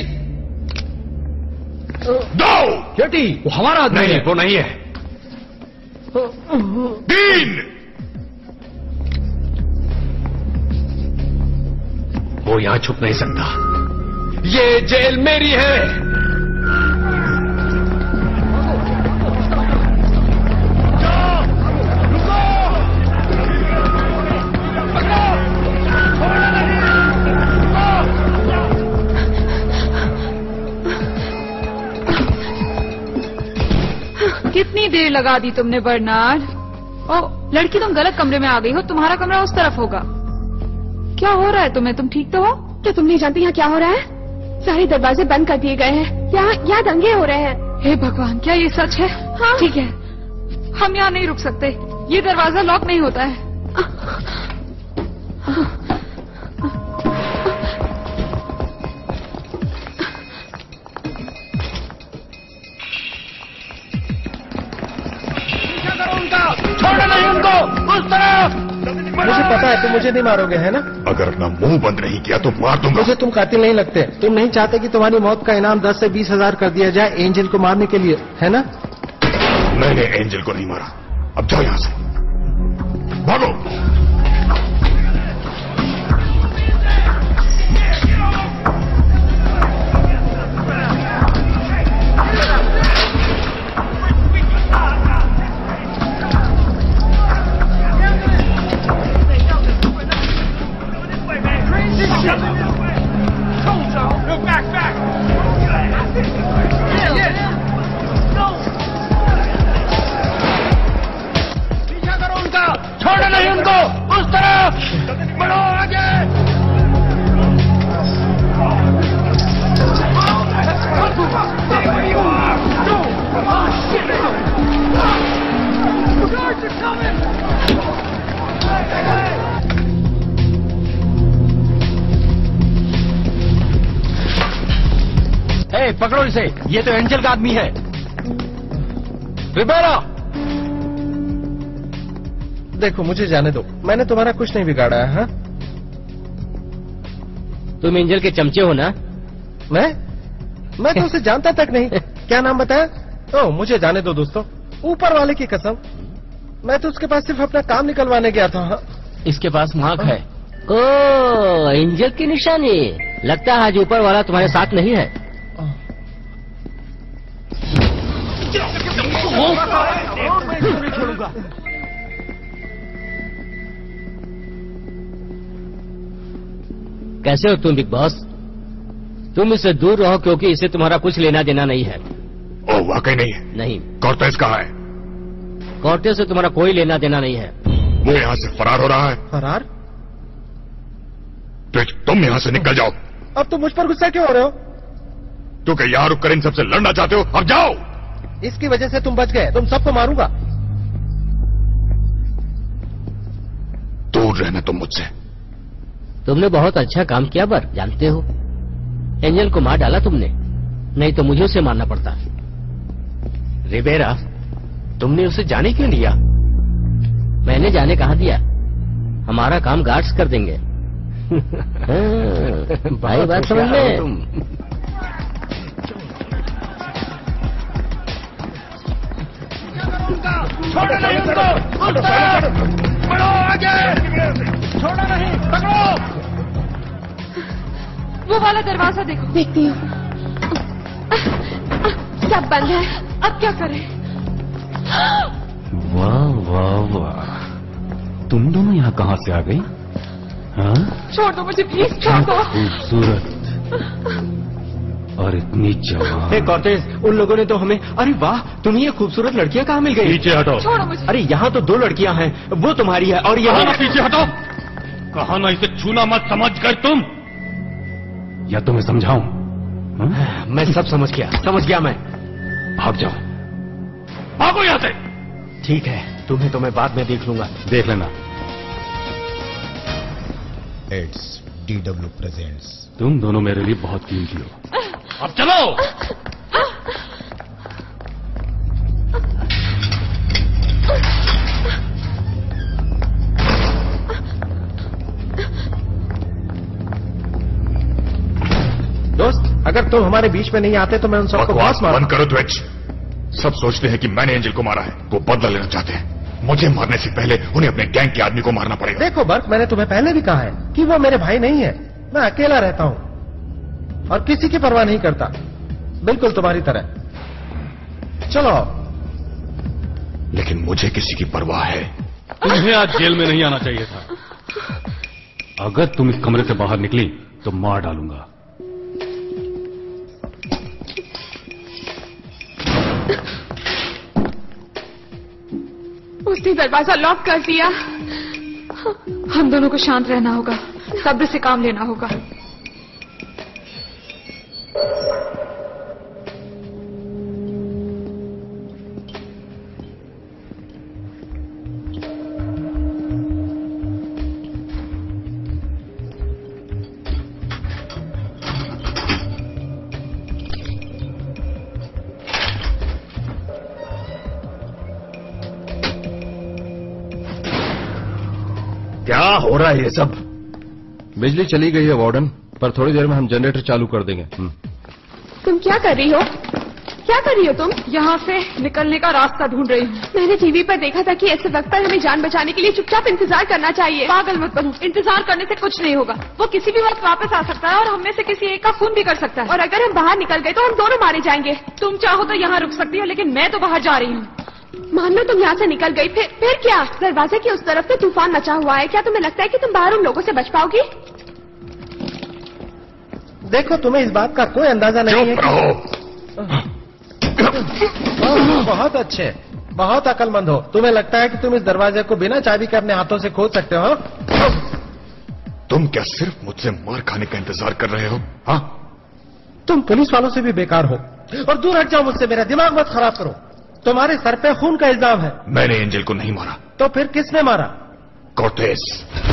2। जेटी वो हमारा आदमी है। वो नहीं है। 3। वो यहां छुप नहीं सकता। ये जेल मेरी है। कितनी देर लगा दी तुमने बर्नार्ड? ओ लड़की, तुम गलत कमरे में आ गई हो। तुम्हारा कमरा उस तरफ होगा। क्या हो रहा है तुम्हें? तुम ठीक तो हो? क्या तुम नहीं जानती यहाँ क्या हो रहा है? सारे दरवाजे बंद कर दिए गए हैं। यहाँ दंगे हो रहे हैं। हे भगवान, क्या ये सच है? हाँ। ठीक है, हम यहाँ नहीं रुक सकते। ये दरवाजा लॉक नहीं होता है। छोड़ो नहीं उनको, उस तरफ। मुझे पता है तुम मुझे नहीं मारोगे, है ना? अगर अपना मुंह बंद नहीं किया तो मार दूंगा। मुझे तुम कातिल नहीं लगते। तुम नहीं चाहते कि तुम्हारी मौत का इनाम 10 से 20 हजार कर दिया जाए एंजल को मारने के लिए, है ना? मैंने एंजल को नहीं मारा। अब जाओ यहां से, भागो। पीछा करो उनका, छोड़ो नहीं उनको, उस तरफ बढ़ो आगे। पकड़ो इसे, ये तो एंजल का आदमी है। रिबेरा, देखो मुझे जाने दो, मैंने तुम्हारा कुछ नहीं बिगाड़ा है। हाँ? तुम एंजल के चमचे हो ना? मैं तो उसे जानता तक नहीं। क्या नाम बताया? ओह, मुझे जाने दो दोस्तों, ऊपर वाले की कसम, मैं तो उसके पास सिर्फ अपना काम निकलवाने गया था। हाँ? इसके पास मार्क है। ओ, एंजल की निशानी। लगता है आज ऊपर वाला तुम्हारे साथ नहीं है। कैसे हो तुम बिग बॉस? तुम इससे दूर रहो क्योंकि इससे तुम्हारा कुछ लेना देना नहीं है। ओह, वाकई नहीं है? नहीं। कॉर्टेस कहाँ है? कॉर्टेस से तुम्हारा कोई लेना देना नहीं है। वो यहाँ से फरार हो रहा है। फरार? तो तुम यहाँ से निकल जाओ। अब तुम मुझ पर गुस्सा क्यों हो रहे हो? क्योंकि यहाँ रुककर इन सबसे लड़ना चाहते हो। अब जाओ। इसकी वजह से तुम बच गए, तुम सबको मारूंगा। दूर रहना तुम मुझसे। तुमने बहुत अच्छा काम किया बर, जानते हो एंजल को मार डाला तुमने, नहीं तो मुझे उसे मारना पड़ता। रिबेरा, तुमने उसे जाने क्यों दिया? मैंने जाने कहाँ दिया, हमारा काम गार्ड्स कर देंगे। भाई बात समझ में। छोड़ो नहीं उनको, बढ़ो आगे, छोड़ो नहीं, पकड़ो। वो वाला दरवाजा देखो। देखती हूँ, सब बंद है, अब क्या करें? वाह वाह वाह, तुम दोनों यहाँ कहाँ से आ गई? हाँ? छोड़ दो मुझे प्लीज, छोड़ दो। खूबसूरत और इतनी जवान। कॉर्टेस, उन लोगों ने तो हमें, अरे वाह, तुम्हें ये खूबसूरत लड़कियां कहाँ मिल गई? पीछे हटो। छोड़ो मुझे। अरे यहाँ तो 2 लड़कियां हैं, वो तुम्हारी है और यहाँ। पीछे हटो। कहा ना इसे छूना मत, समझ गए तुम? या तुम्हें समझाऊं? मैं सब समझ गया मैं। भाग जाओ, भागो यहाँ से। ठीक है, तुम्हें तो मैं बाद में देख लूंगा। देख लेना। It's DW presents. तुम दोनों मेरे लिए बहुत कीमती हो। अब चलो। दोस्त, अगर तुम हमारे बीच में नहीं आते तो मैं उन सबको बकवास मार। बंद करो ट्विच। सब सोचते हैं कि मैंने एंजल को मारा है, वो बदला लेना चाहते हैं। मुझे मारने से पहले उन्हें अपने गैंग के आदमी को मारना पड़ेगा। देखो बर्क, मैंने तुम्हें पहले भी कहा है कि वो मेरे भाई नहीं है। मैं अकेला रहता हूँ और किसी की परवाह नहीं करता, बिल्कुल तुम्हारी तरह। चलो। लेकिन मुझे किसी की परवाह है। तुम्हें आज जेल में नहीं आना चाहिए था। अगर तुम इस कमरे से बाहर निकली तो मार डालूंगा। उसने दरवाजा लॉक कर दिया। हम दोनों को शांत रहना होगा, सब्र से काम लेना होगा। क्या हो रहा है ये सब? बिजली चली गई है वार्डन, पर थोड़ी देर में हम जनरेटर चालू कर देंगे। तुम क्या कर रही हो? क्या कर रही हो तुम? यहाँ से निकलने का रास्ता ढूंढ रही हूँ। मैंने टीवी पर देखा था कि ऐसे वक्त पर हमें जान बचाने के लिए चुपचाप इंतजार करना चाहिए। पागल मत बनो, इंतजार करने से कुछ नहीं होगा। वो किसी भी वक्त वापस आ सकता है और हम में से किसी एक का खून भी कर सकता है। और अगर हम बाहर निकल गए तो हम दोनों मारे जाएंगे। तुम चाहो तो यहाँ रुक सकती हो, लेकिन मैं तो बाहर जा रही हूँ। मान लो तुम यहाँ से निकल गई, फिर क्या? दरवाजे की उस तरफ तो तूफान मचा हुआ है, क्या तुम्हें लगता है कि तुम बाहर उन लोगों से बच पाओगी? देखो तुम्हें इस बात का कोई अंदाजा नहीं है। चुप रहो। बहुत अच्छे, बहुत अकलमंद हो। तुम्हें लगता है कि तुम इस दरवाजे को बिना चाबी के अपने हाथों से खोल सकते हो? तुम क्या सिर्फ मुझसे मार खाने का इंतजार कर रहे हो? हाँ, तुम पुलिस वालों से भी बेकार हो। और दूर हट जाओ मुझसे, मेरा दिमाग मत खराब करो। तुम्हारे सर पे खून का इल्जाम है। मैंने एंजल को नहीं मारा। तो फिर किसने मारा? कोर्टेस।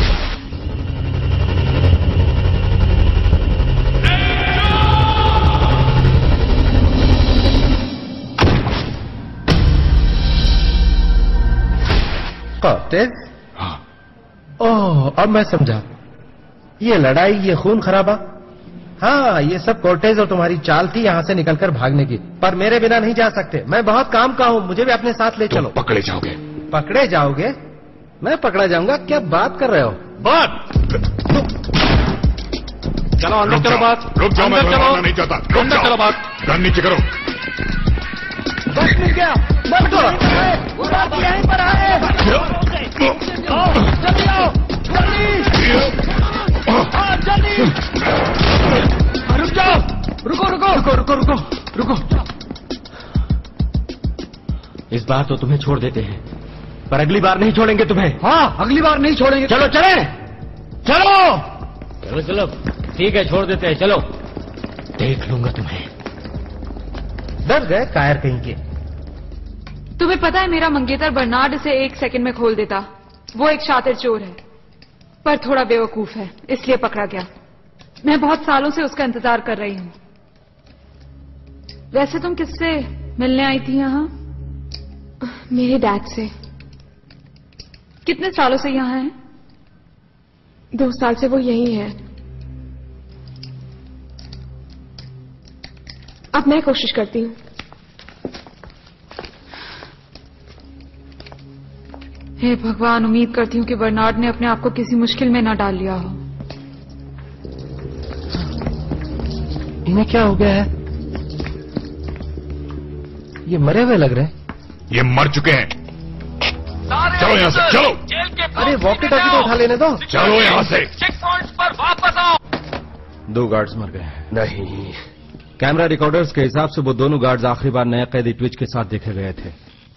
कोर्टेस? हाँ। ओह, अब मैं समझा। ये लड़ाई, ये खून खराबा, हाँ, ये सब कोर्टेज और तुम्हारी चाल थी यहां से निकलकर भागने की। पर मेरे बिना नहीं जा सकते, मैं बहुत काम का हूं, मुझे भी अपने साथ ले चलो। पकड़े जाओगे। पकड़े जाओगे? मैं पकड़ा जाऊंगा? क्या बात कर रहे हो? बात चलो अंदर चलो। बात रुक जाओ, मैं चलो, नहीं चाहता। अंदर चलो। बात गन नीचे करो। बस मिल गया, बस वो रात यहीं पर आए। जल्दी आओ, जल्दी। रुक जाओ, रुको। इस बार तो तुम्हें छोड़ देते हैं, पर अगली बार नहीं छोड़ेंगे तुम्हें। हाँ, अगली बार नहीं छोड़ेंगे। चलो चलो। ठीक है, छोड़ देते हैं। चलो, देख लूंगा तुम्हें। डर गए कायर कहीं के। तुम्हें पता है मेरा मंगेतर बर्नार्ड इसे 1 सेकंड में खोल देता। वो एक शातिर चोर है, पर थोड़ा बेवकूफ है, इसलिए पकड़ा गया। मैं बहुत सालों से उसका इंतजार कर रही हूँ। वैसे तुम किससे मिलने आई थी यहाँ? मेरे डैड से। कितने सालों से यहाँ हैं? 2 साल से वो यही है। अब मैं कोशिश करती हूँ। हे भगवान, उम्मीद करती हूँ कि बर्नार्ड ने अपने आप को किसी मुश्किल में न डाल लिया हो। इन्हें क्या हो गया है? ये मरे हुए लग रहे हैं। ये मर चुके हैं। चलो यहाँ से, चलो। अरे वॉकी टॉकी तो उठा लेने दो। चलो यहाँ से। चेक पॉइंट्स पर वापस आओ। 2 गार्ड्स मर गए। नहीं, कैमरा रिकॉर्डर्स के हिसाब से वो दोनों गार्ड्स आखिरी बार नए कैदी ट्विच के साथ देखे गए थे।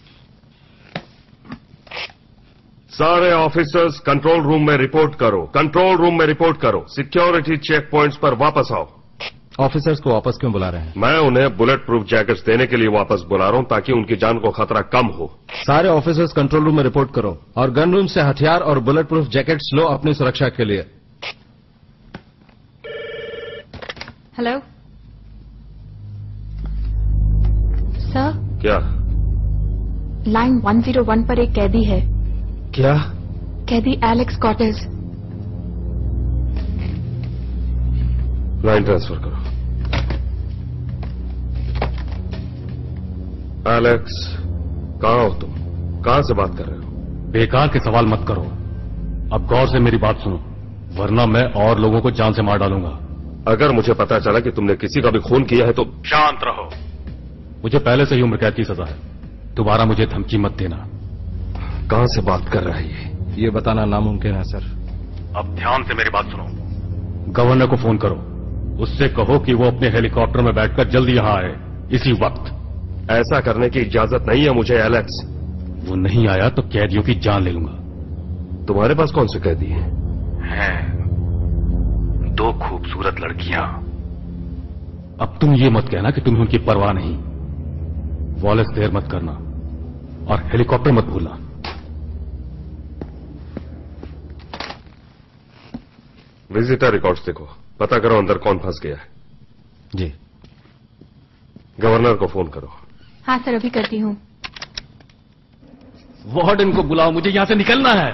सारे ऑफिसर्स कंट्रोल रूम में रिपोर्ट करो। सिक्योरिटी चेक पॉइंट्स पर वापस आओ। ऑफिसर्स को वापस क्यों बुला रहे हैं? मैं उन्हें बुलेट प्रूफ जैकेट्स देने के लिए वापस बुला रहा हूं ताकि उनकी जान को खतरा कम हो। सारे ऑफिसर्स कंट्रोल रूम में रिपोर्ट करो और गन रूम से हथियार और बुलेट प्रूफ जैकेट्स लो अपनी सुरक्षा के लिए। Hello sir. क्या? लाइन 101 पर एक कैदी है। क्या? कैदी एलेक्स कॉटेज। लाइन ट्रांसफर करो। एलेक्स, कहां हो तुम? कहां से बात कर रहे हो? बेकार के सवाल मत करो। अब गौर से मेरी बात सुनो, वरना मैं और लोगों को जान से मार डालूंगा। अगर मुझे पता चला कि तुमने किसी का भी खून किया है तो शांत रहो। मुझे पहले से ही उम्र कैद की सजा है। दोबारा मुझे धमकी मत देना। कहां से बात कर रहा है ये बताना नामुमकिन है सर। अब ध्यान से मेरी बात सुनो। गवर्नर को फोन करो, उससे कहो कि वो अपने हेलीकॉप्टर में बैठकर जल्दी यहां आए, इसी वक्त। ऐसा करने की इजाजत नहीं है मुझे एलेक्स। वो नहीं आया तो कैदियों की जान ले लूंगा। तुम्हारे पास कौन से कैदी हैं? 2 खूबसूरत लड़कियां। अब तुम ये मत कहना कि तुम्हें उनकी परवाह नहीं। वॉलेस देर मत करना और हेलीकॉप्टर मत भूलना। विजिटर रिकॉर्ड्स देखो, पता करो अंदर कौन फंस गया है। जी। गवर्नर को फोन करो। हाँ सर, अभी करती हूँ। वार्डन को बुलाओ, मुझे यहां से निकलना है।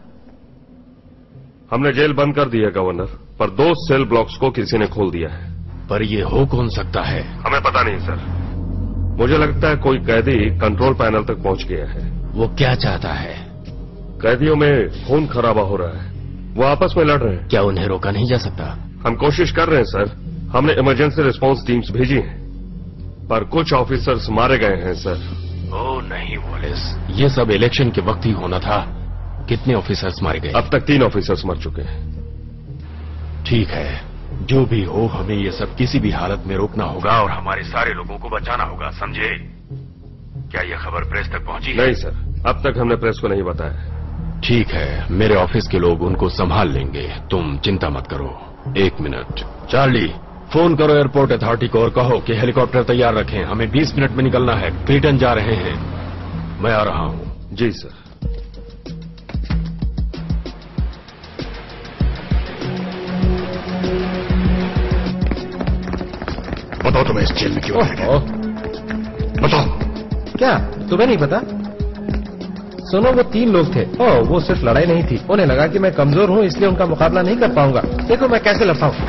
हमने जेल बंद कर दी है गवर्नर, पर 2 सेल ब्लॉक्स को किसी ने खोल दिया है। पर ये हो कौन सकता है? हमें पता नहीं सर। मुझे लगता है कोई कैदी कंट्रोल पैनल तक पहुंच गया है। वो क्या चाहता है? कैदियों में खून खराबा हो रहा है, वो आपस में लड़ रहे हैं। क्या उन्हें रोका नहीं जा सकता? हम कोशिश कर रहे हैं सर। हमने इमरजेंसी रिस्पांस टीम्स भेजी हैं, पर कुछ ऑफिसर्स मारे गए हैं सर। ओ नहीं वॉलेस, ये सब इलेक्शन के वक्त ही होना था। कितने ऑफिसर्स मारे गए? अब तक 3 ऑफिसर्स मर चुके हैं। ठीक है, जो भी हो, हमें ये सब किसी भी हालत में रोकना होगा और हमारे सारे लोगों को बचाना होगा, समझे? क्या यह खबर प्रेस तक पहुंची है? नहीं सर, अब तक हमने प्रेस को नहीं बताया। ठीक है, मेरे ऑफिस के लोग उनको संभाल लेंगे, तुम चिंता मत करो। 1 मिनट। चार्ली, फोन करो एयरपोर्ट अथॉरिटी को और कहो कि हेलीकॉप्टर तैयार रखें, हमें 20 मिनट में निकलना है। क्रीटन जा रहे हैं, मैं आ रहा हूं। जी सर। बताओ तुम्हें इस जेल में क्यों आया गया? बताओ। क्या तुम्हें नहीं पता? सुनो, वो 3 लोग थे। वो सिर्फ लड़ाई नहीं थी, उन्हें लगा कि मैं कमजोर हूँ इसलिए उनका मुकाबला नहीं कर पाऊंगा। देखो मैं कैसे लड़ता हूँ।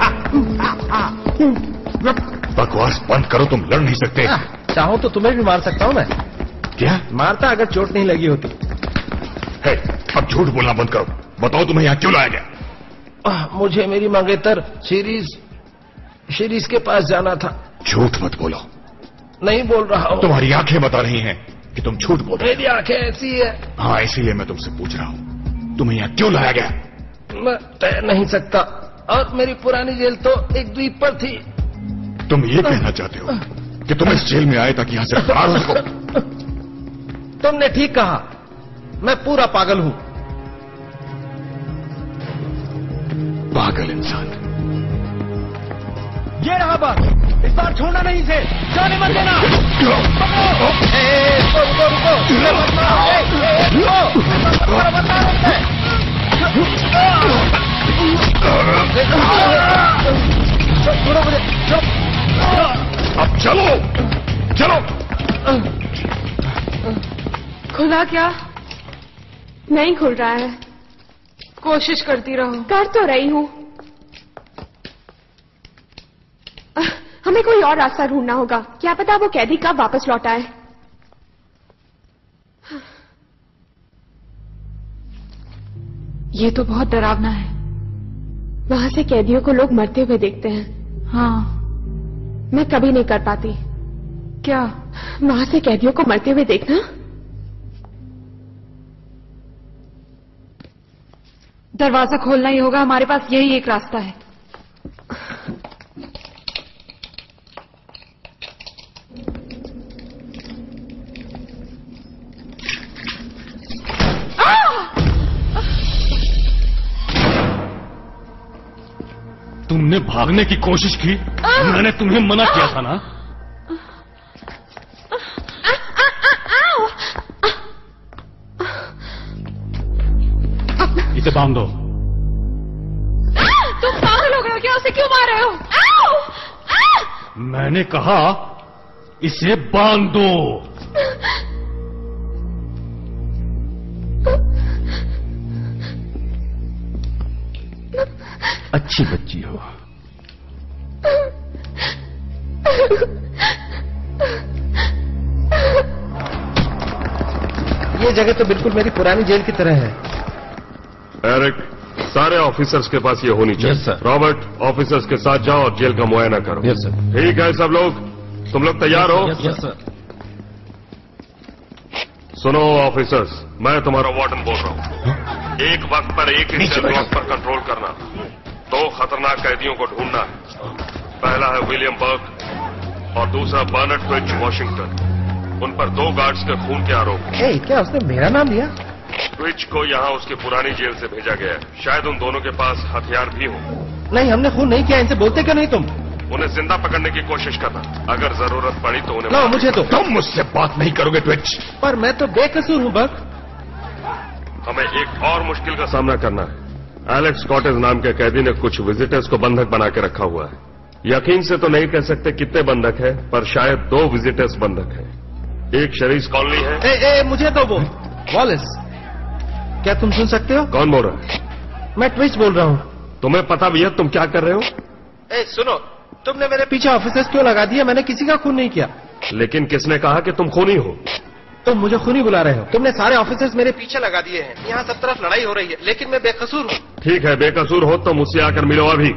बकवास बंद करो, तुम लड़ नहीं सकते। चाहो तो तुम्हें भी मार सकता हूँ मैं। क्या? मारता अगर चोट नहीं लगी होती। अब झूठ बोलना बंद करो। बताओ तुम्हें यहाँ क्यों लाया गया? मुझे मेरी मंगेतर शिरीष के पास जाना था। झूठ मत बोलो। नहीं बोल रहा हूँ। तुम्हारी आंखें बता रही हैं कि तुम झूठ बोल रहे हो। मेरी आंखें ऐसी है। हाँ, इसीलिए मैं तुमसे पूछ रहा हूँ, तुम्हें यहाँ क्यों लाया गया? मैं तैर नहीं सकता और मेरी पुरानी जेल तो एक द्वीप पर थी। तुम ये कहना चाहते हो कि तुम इस जेल में आए ताकि यहाँ से फरार हो सको? तुमने ठीक कहा, मैं पूरा पागल हूँ। पागल इंसान। ये रहा बस, इस बार छोड़ना नहीं इसे, जाने मत देना। अब चलो चलो। खुला क्या? नहीं खुल रहा है। कोशिश करती रहो। कर तो रही हूँ। हमें कोई और रास्ता ढूंढना होगा। क्या पता वो कैदी कब वापस लौट आए। ये तो बहुत डरावना है। वहां से कैदियों को लोग मरते हुए देखते हैं। हाँ। मैं कभी नहीं कर पाती। क्या? वहां से कैदियों को मरते हुए देखना। दरवाजा खोलना ही होगा, हमारे पास यही एक रास्ता है। तुमने भागने की कोशिश की, मैंने तुम्हें मना किया था ना। इसे बांध दो। तुम पागल हो गए हो क्या? उसे क्यों मार रहे हो? मैंने कहा इसे बांध दो। अच्छी बच्ची हो। ये जगह तो बिल्कुल मेरी पुरानी जेल की तरह है। एरिक, सारे ऑफिसर्स के पास ये होनी चाहिए। Yes sir. रॉबर्ट, ऑफिसर्स के साथ जाओ और जेल का मुआयना करो। Yes sir. ठीक है सब लोग, तुम लोग तैयार हो? Yes sir. सुनो ऑफिसर्स, मैं तुम्हारा वार्डन बोल रहा हूँ। एक वक्त पर एक ही सेल ब्लॉक पर कंट्रोल करना। 2 खतरनाक कैदियों को ढूंढना है। पहला है विलियम बर्क और दूसरा बर्नर्ड ट्विच वॉशिंगटन। उन पर 2 गार्ड्स के खून के आरोप हैं। क्या उसने मेरा नाम लिया? ट्विच को यहाँ उसकी पुरानी जेल से भेजा गया है। शायद उन दोनों के पास हथियार भी हो। नहीं, हमने खून नहीं किया। इनसे बोलते क्यों नहीं तुम? उन्हें जिंदा पकड़ने की कोशिश करना, अगर जरूरत पड़ी तो उन्हें। लो मुझे तो। तुम मुझसे बात नहीं करोगे ट्विच। पर मैं तो बेकसूर हूँ बर्क। हमें एक और मुश्किल का सामना करना है। एलेक्स कॉटेज नाम के कैदी ने कुछ विजिटर्स को बंधक बना के रखा हुआ है। यकीन से तो नहीं कह सकते कितने बंधक है, पर शायद 2 विजिटर्स बंधक हैं। एक शरीफ कॉलोनी है। मुझे तो वो वॉलिस। क्या तुम सुन सकते हो? कौन बोल रहा है? मैं ट्विच बोल रहा हूँ। तुम्हें पता भी है तुम क्या कर रहे हो? सुनो, तुमने मेरे पीछे ऑफिसर्स क्यों लगा दिया? मैंने किसी का खून नहीं किया। लेकिन किसने कहा कि तुम खूनी हो? तुम मुझे खूनी बुला रहे हो। तुमने सारे ऑफिसर्स मेरे पीछे लगा दिए हैं। यहाँ सब तरफ लड़ाई हो रही है, लेकिन मैं बेकसूर हूँ। ठीक है, बेकसूर हो तो मुझसे आकर मिलो अभी।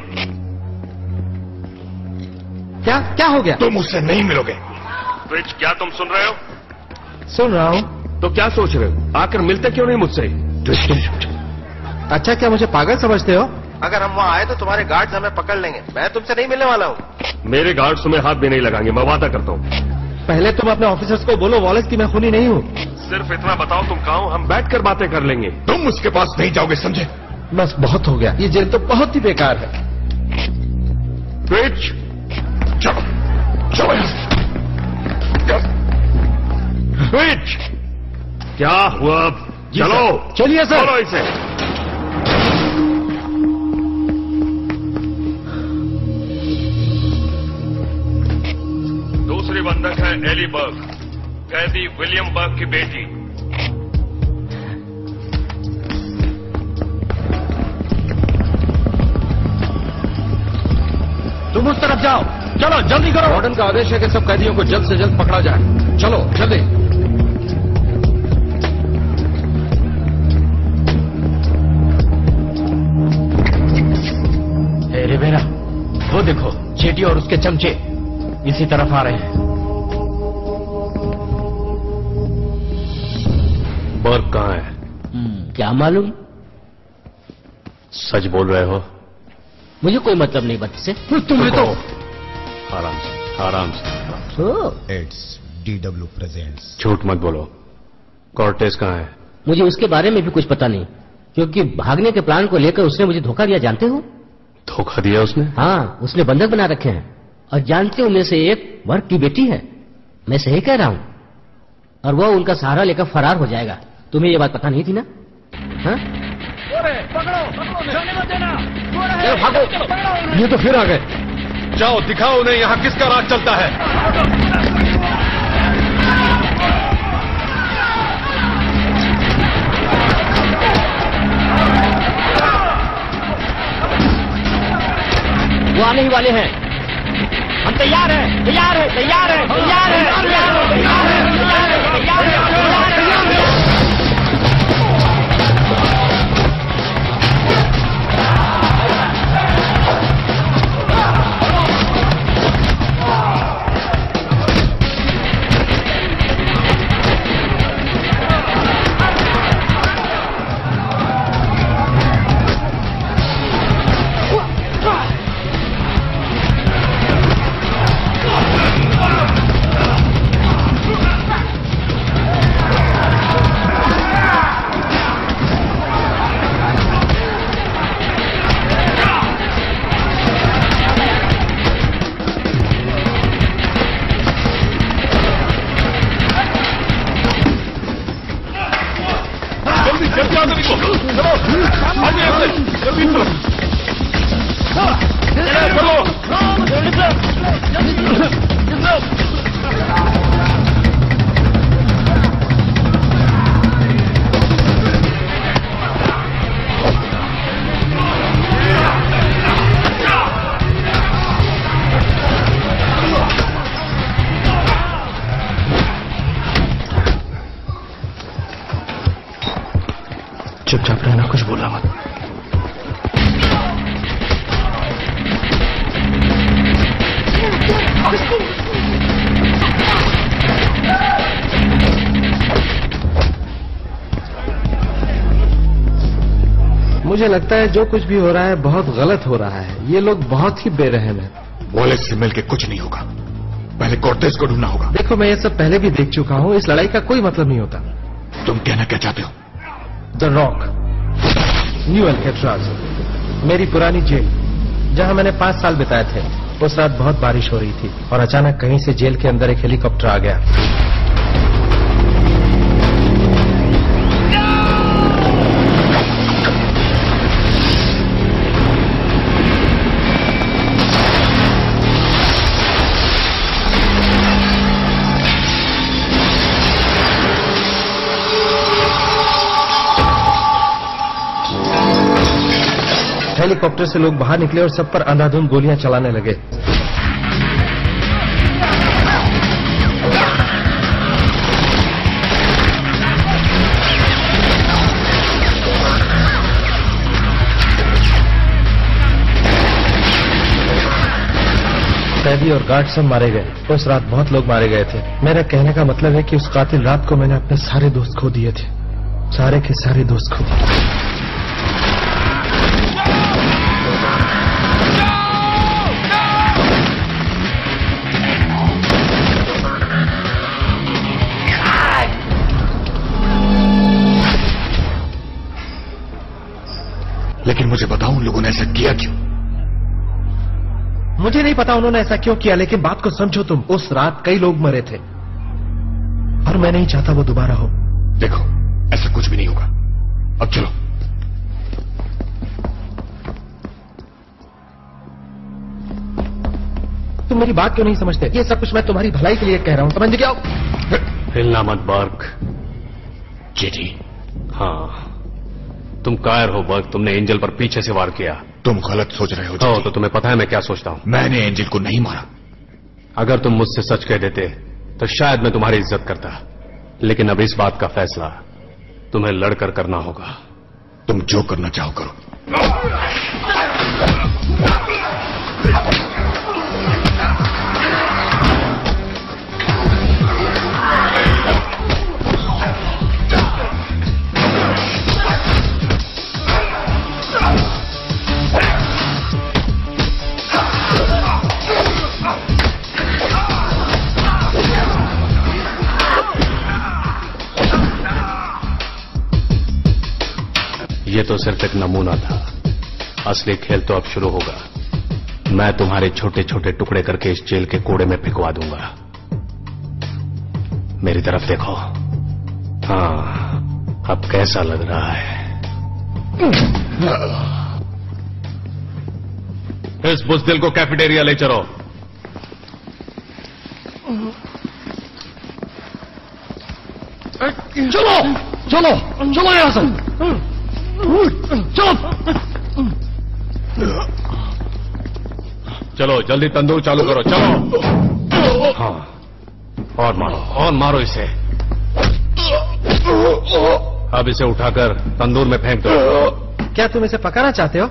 क्या हो गया? तुम मुझसे नहीं मिलोगे। ट्विच, क्या तुम सुन रहे हो? सुन रहा हूँ। तो क्या सोच रहे हो? आकर मिलते क्यों नहीं मुझसे? अच्छा, क्या मुझे पागल समझते हो? अगर हम वहाँ आए तो तुम्हारे गार्ड्स हमें पकड़ लेंगे। मैं तुमसे नहीं मिलने वाला हूँ। मेरे गार्ड्स तुम्हें हाथ भी नहीं लगाएंगे, मैं वादा करता हूँ। पहले तुम अपने ऑफिसर्स को बोलो वॉलेस कि मैं खूनी नहीं हूँ। सिर्फ इतना बताओ तुम कहाँ हो, हम बैठकर बातें कर लेंगे। तुम उसके पास नहीं जाओगे, समझे? बस बहुत हो गया, ये जेल तो बहुत ही बेकार है। स्विच, चलो चलो यहाँ से। स्विच, क्या हुआ? चलो चलिए सर। चलो इसे। दूसरी बंधक है एली बर्ग, कैदी विलियम बर्ग की बेटी। तुम उस तरफ जाओ, चलो जल्दी करो। वार्डन का आदेश है कि सब कैदियों को जल्द से जल्द पकड़ा जाए। चलो जल्दी। हे रिवेरा, वो देखो चेटी और उसके चमचे इसी तरफ आ रहे हैं। बर्ग कहाँ है? क्या मालूम? सच बोल रहे हो? मुझे कोई मतलब नहीं बच्चे से। तुम्हें तो आराम से, आराम से। It's DW presents. झूठ मत बोलो। कॉर्टेस कहाँ है? मुझे उसके बारे में भी कुछ पता नहीं, क्योंकि भागने के प्लान को लेकर उसने मुझे धोखा दिया, जानते हो? धोखा दिया उसने? हाँ, उसने बंधक बना रखे हैं। और जानते हो उनमें से एक वर्क की बेटी है। मैं सही कह रहा हूँ। और वह उनका सहारा लेकर फरार हो जाएगा। तुम्हें ये बात पता नहीं थी ना? हाँ? चलो भागो। ये तो फिर आ गए। जाओ दिखाओ उन्हें यहाँ किसका राज चलता है। वो आने ही वाले हैं। हम तैयार हैं, तैयार हैं, तैयार हैं, तैयार हैं, तैयार हैं, तैयार हैं, तैयार हैं, तैयार हैं, तैयार हैं। चुपचाप रहना, कुछ बोला मत। मुझे लगता है जो कुछ भी हो रहा है बहुत गलत हो रहा है। ये लोग बहुत ही बेरहम हैं। वॉलेस से मिलके कुछ नहीं होगा, पहले कॉर्टेस को ढूंढना होगा। देखो मैं ये सब पहले भी देख चुका हूँ, इस लड़ाई का कोई मतलब नहीं होता। तुम कहना क्या चाहते हो? द रॉक, न्यू अल्केट्राज, मेरी पुरानी जेल, जहां मैंने 5 साल बिताए थे। उस रात बहुत बारिश हो रही थी और अचानक कहीं से जेल के अंदर एक हेलीकॉप्टर आ गया। हेलीकॉप्टर से लोग बाहर निकले और सब पर अंधाधुंध गोलियां चलाने लगे। कैदी और गार्ड सब मारे गए। उस रात बहुत लोग मारे गए थे। मेरा कहने का मतलब है कि उस कातिल रात को मैंने अपने सारे दोस्त खो दिए थे। सारे के सारे दोस्त खो दिए। मुझे बताओ उन लोगों ने ऐसा किया क्यों? मुझे नहीं पता उन्होंने ऐसा क्यों किया, लेकिन बात को समझो तुम। उस रात कई लोग मरे थे और मैं नहीं चाहता वो दोबारा हो। देखो, ऐसा कुछ भी नहीं होगा। अब चलो। तुम मेरी बात क्यों नहीं समझते? ये सब कुछ मैं तुम्हारी भलाई के लिए कह रहा हूं, समझ गया? हिलना मत बर्क। जेटी। हाँ, तुम कायर हो बर्क। तुमने एंजल पर पीछे से वार किया। तुम गलत सोच रहे हो जेटी। तो तुम्हें पता है मैं क्या सोचता हूं? मैंने एंजल को नहीं मारा। अगर तुम मुझसे सच कह देते तो शायद मैं तुम्हारी इज्जत करता, लेकिन अब इस बात का फैसला तुम्हें लड़कर करना होगा। तुम जो करना चाहो करो। ये तो सिर्फ एक नमूना था, असली खेल तो अब शुरू होगा। मैं तुम्हारे छोटे छोटे टुकड़े करके इस जेल के कूड़े में फेंकवा दूंगा। मेरी तरफ देखो। हाँ, अब कैसा लग रहा है? इस बुज़दिल को कैफेटेरिया ले चलो। चलो चलो चलो यहां से। चलो जल्दी तंदूर चालू करो, चलो। हाँ, और मारो इसे। अब इसे उठाकर तंदूर में फेंक दो। क्या तुम इसे पकाना चाहते हो?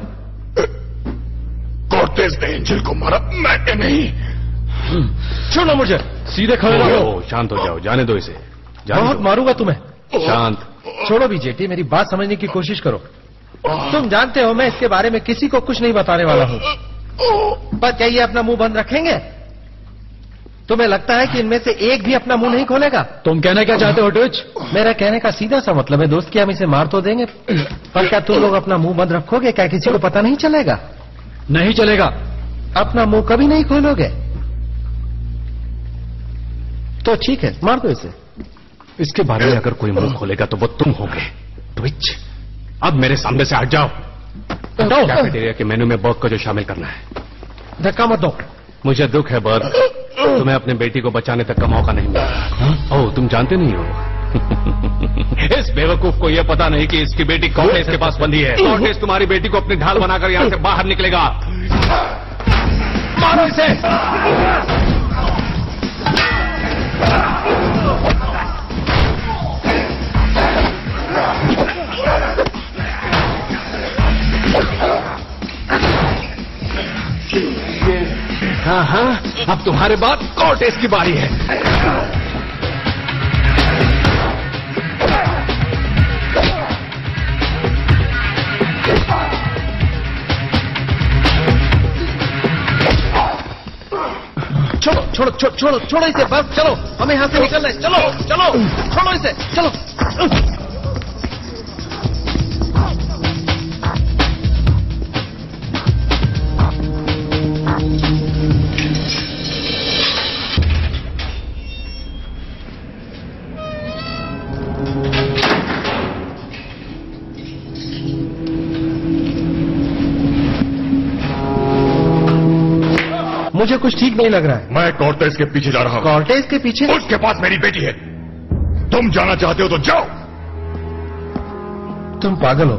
कॉर्टेज ने एंजल को मारा, मैंने नहीं। छोड़ो मुझे, सीधे खड़े रहो। शांत हो जाओ, जाने दो इसे। बहुत मारूंगा तुम्हें। शांत। छोड़ो भी जेटी, मेरी बात समझने की कोशिश करो। तुम जानते हो मैं इसके बारे में किसी को कुछ नहीं बताने वाला हूं, पर क्या ये अपना मुंह बंद रखेंगे? तुम्हें लगता है कि इनमें से एक भी अपना मुंह नहीं खोलेगा? तुम कहना क्या चाहते हो टुच? मेरा कहने का सीधा सा मतलब है दोस्त कि हम इसे मार तो देंगे, पर क्या तुम लोग अपना मुंह बंद रखोगे? क्या किसी को पता नहीं चलेगा? नहीं चलेगा। अपना मुंह कभी नहीं खोलोगे? तो ठीक है, मार दो इसे। इसके बारे में अगर कोई मुंह खोलेगा तो वो तुम होगे। ट्विच, अब मेरे सामने से हट जाओ। कैफेटेरिया के मेनू में बर्क को जो शामिल करना है। धक्का मत दो। मुझे दुख है बर्क, तुम्हें अपने बेटी को बचाने तक का मौका नहीं मिला। ओह, तुम जानते नहीं हो? इस बेवकूफ को यह पता नहीं कि इसकी बेटी कॉर्टेज के पास बंधी है। कॉर्टेज तुम्हारी बेटी को अपनी ढाल बनाकर यहां से बाहर निकलेगा। मारो इसे। हाँ हाँ, अब तुम्हारे बाद कॉर्टेज की बारी है। छोड़ो इसे, बस चलो, हमें यहां से निकलना है। चलो चलो, छोड़ो इसे, चलो। मुझे कुछ ठीक नहीं लग रहा है। मैं कॉर्टेज के पीछे जा रहा हूं। कॉर्टेज के पीछे? उसके पास मेरी बेटी है। तुम जाना चाहते हो तो जाओ। तुम पागल हो।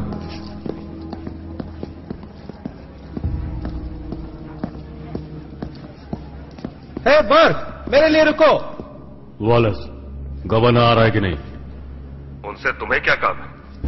हे बर्क, मेरे लिए रुको। वॉलेस, गवर्नर आ रहा है कि नहीं? उनसे तुम्हें क्या काम है?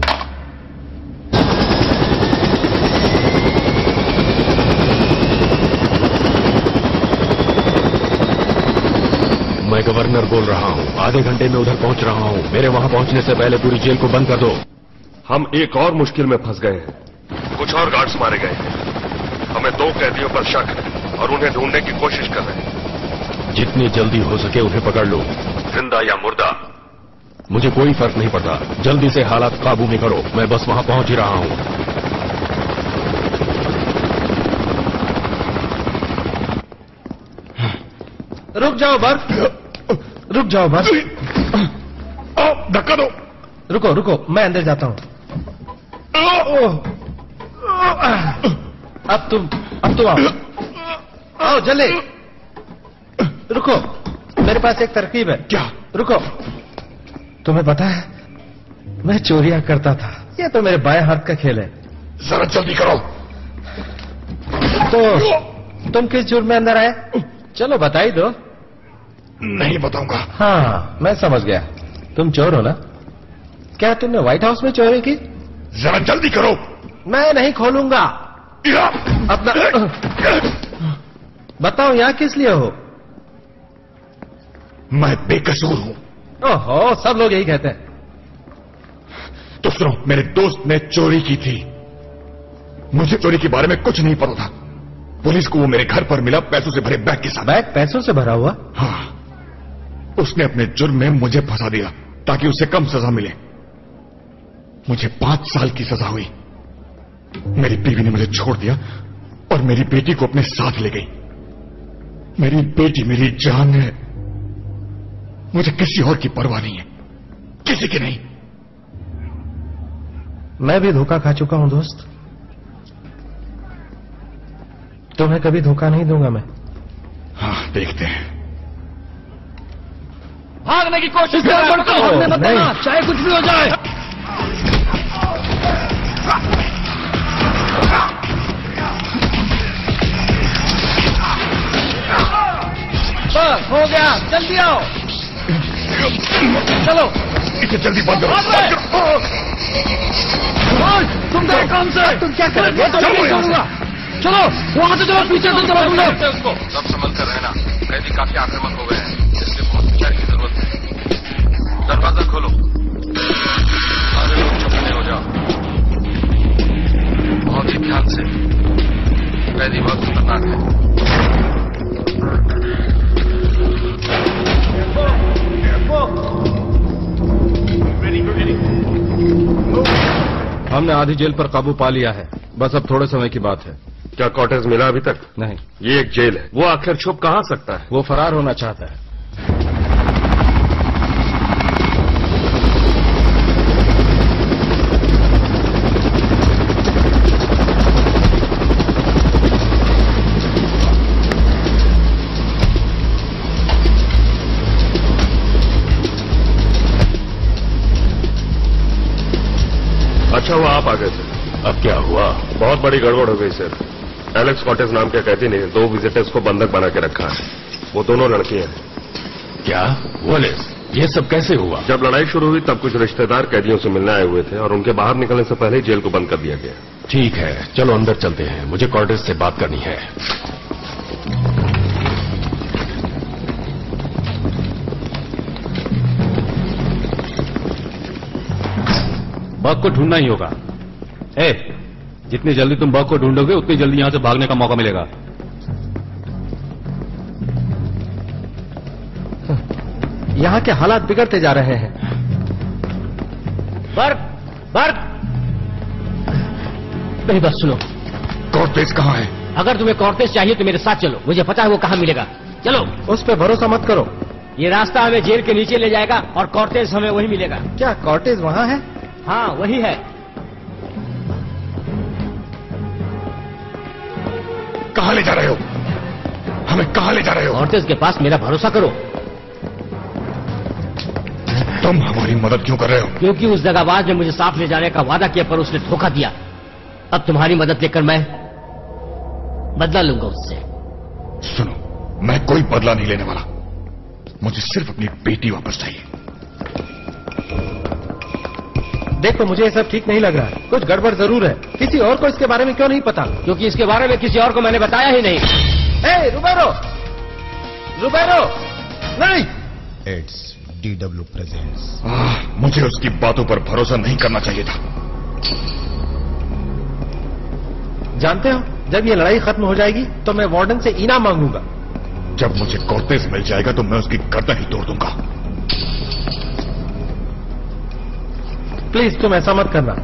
मैं गवर्नर बोल रहा हूं। आधे घंटे में उधर पहुंच रहा हूं। मेरे वहां पहुंचने से पहले पूरी जेल को बंद कर दो। हम एक और मुश्किल में फंस गए हैं। कुछ और गार्ड्स मारे गए हैं। हमें 2 कैदियों पर शक है और उन्हें ढूंढने की कोशिश कर रहे हैं। जितनी जल्दी हो सके उन्हें पकड़ लो, जिंदा या मुर्दा, मुझे कोई फर्क नहीं पड़ता। जल्दी से हालात काबू में करो। मैं बस वहां पहुंच ही रहा हूं। रुक जाओ बर्फ, रुक जाओ बर्फ। धक्का दो। रुको रुको, मैं अंदर जाता हूं। अब तुम आओ, आओ जल्दी। रुको, मेरे पास एक तरकीब है। क्या? रुको, तुम्हें पता है मैं चोरियां करता था, ये तो मेरे बाएं हाथ का खेल है। जरा जल्दी करो। तो तुम किस जुर्म में अंदर आए? चलो बता ही दो। नहीं बताऊंगा। हाँ, मैं समझ गया, तुम चोर हो ना। क्या तुमने व्हाइट हाउस में चोरी की? जरा जल्दी करो। मैं नहीं खोलूंगा। अपना बताओ, यहां किस लिए हो? मैं बेकसूर हूं। ओहो, सब लोग यही कहते हैं। तो सुनो, मेरे दोस्त ने चोरी की थी। मुझे चोरी के बारे में कुछ नहीं पता था। पुलिस को वो मेरे घर पर मिला, पैसों से भरे बैग के साथ। बैग पैसों से भरा हुआ? हाँ, उसने अपने जुर्म में मुझे फंसा दिया ताकि उसे कम सजा मिले। मुझे 5 साल की सजा हुई। मेरी बीवी ने मुझे छोड़ दिया और मेरी बेटी को अपने साथ ले गई। मेरी बेटी मेरी जान है। मुझे किसी और की परवाह नहीं है, किसी की नहीं। मैं भी धोखा खा चुका हूं दोस्त, तुम्हें कभी धोखा नहीं दूंगा मैं। हाँ, देखते हैं। भागने की कोशिश कर हमने बताना, चाहे कुछ भी हो जाए। बस हो गया, जल्दी आओ। चलो, इसे जल्दी बंद करो। तुम गए काम से, तुम क्या कर रहे हो? चलो वहां से, चलो पीछे से चलो। तुम लोग उसको सब संभल कर रहना, कैदी काफी आक्रामक हो गए हैं, इसलिए बहुत विचार की जरूरत है। दरवाजा खोलो, सारे लोग चुपने हो जाओ, बहुत ही ध्यान से। कैदी बहुत खतरनाक है। हमने आधी जेल पर काबू पा लिया है, बस अब थोड़े समय की बात है। क्या कॉटेज मिला अभी तक? नहीं। ये एक जेल है, वो आखिर छुप कहां सकता है? वो फरार होना चाहता है। अच्छा हुआ आप आ गए थे। अब क्या हुआ? बहुत बड़ी गड़बड़ हो गई सर। एलेक्स कॉटेज नाम के कैदी ने 2 विजिटर्स को बंधक बना के रखा है। वो दोनों लड़कियां हैं। क्या? वोलेस, ये सब कैसे हुआ? जब लड़ाई शुरू हुई तब कुछ रिश्तेदार कैदियों से मिलने आए हुए थे और उनके बाहर निकलने से पहले ही जेल को बंद कर दिया गया। ठीक है, चलो अंदर चलते हैं, मुझे कॉटेज से बात करनी है। बग को ढूंढना ही होगा। जितनी जल्दी तुम बग को ढूंढोगे उतनी जल्दी यहां से भागने का मौका मिलेगा। यहाँ के हालात बिगड़ते जा रहे हैं। बर्फ, मेरी बात सुनो। कॉर्टेज कहाँ है? अगर तुम्हें कॉर्टेज चाहिए तो मेरे साथ चलो, मुझे पता है वो कहाँ मिलेगा। चलो। उस पे भरोसा मत करो, ये रास्ता हमें जेल के नीचे ले जाएगा और कॉर्टेज हमें वही मिलेगा। क्या कॉर्टेज वहाँ है? हाँ, वही है। कहाँ ले जा रहे हो? हमें कहाँ ले जा रहे हो? कॉर्टेज के पास, मेरा भरोसा करो। तुम हमारी मदद क्यों कर रहे हो? क्योंकि उस दगाबाज ने मुझे साथ ले जाने का वादा किया पर उसने धोखा दिया। अब तुम्हारी मदद लेकर मैं बदला लूंगा उससे। सुनो, मैं कोई बदला नहीं लेने वाला। मुझे सिर्फ अपनी बेटी वापस चाहिए। देखो, मुझे ये सब ठीक नहीं लग रहा है, कुछ गड़बड़ जरूर है। किसी और को इसके बारे में क्यों नहीं पता? क्योंकि इसके बारे में किसी और को मैंने बताया ही नहीं। रुबेरो, नहीं। It's DW presents. मुझे उसकी बातों पर भरोसा नहीं करना चाहिए था। जानते हो, जब ये लड़ाई खत्म हो जाएगी तो मैं वार्डन से इनाम मांगूंगा। जब मुझे कॉर्टेज मिल जाएगा तो मैं उसकी गर्दन ही तोड़ दूंगा। प्लीज तुम ऐसा मत करना।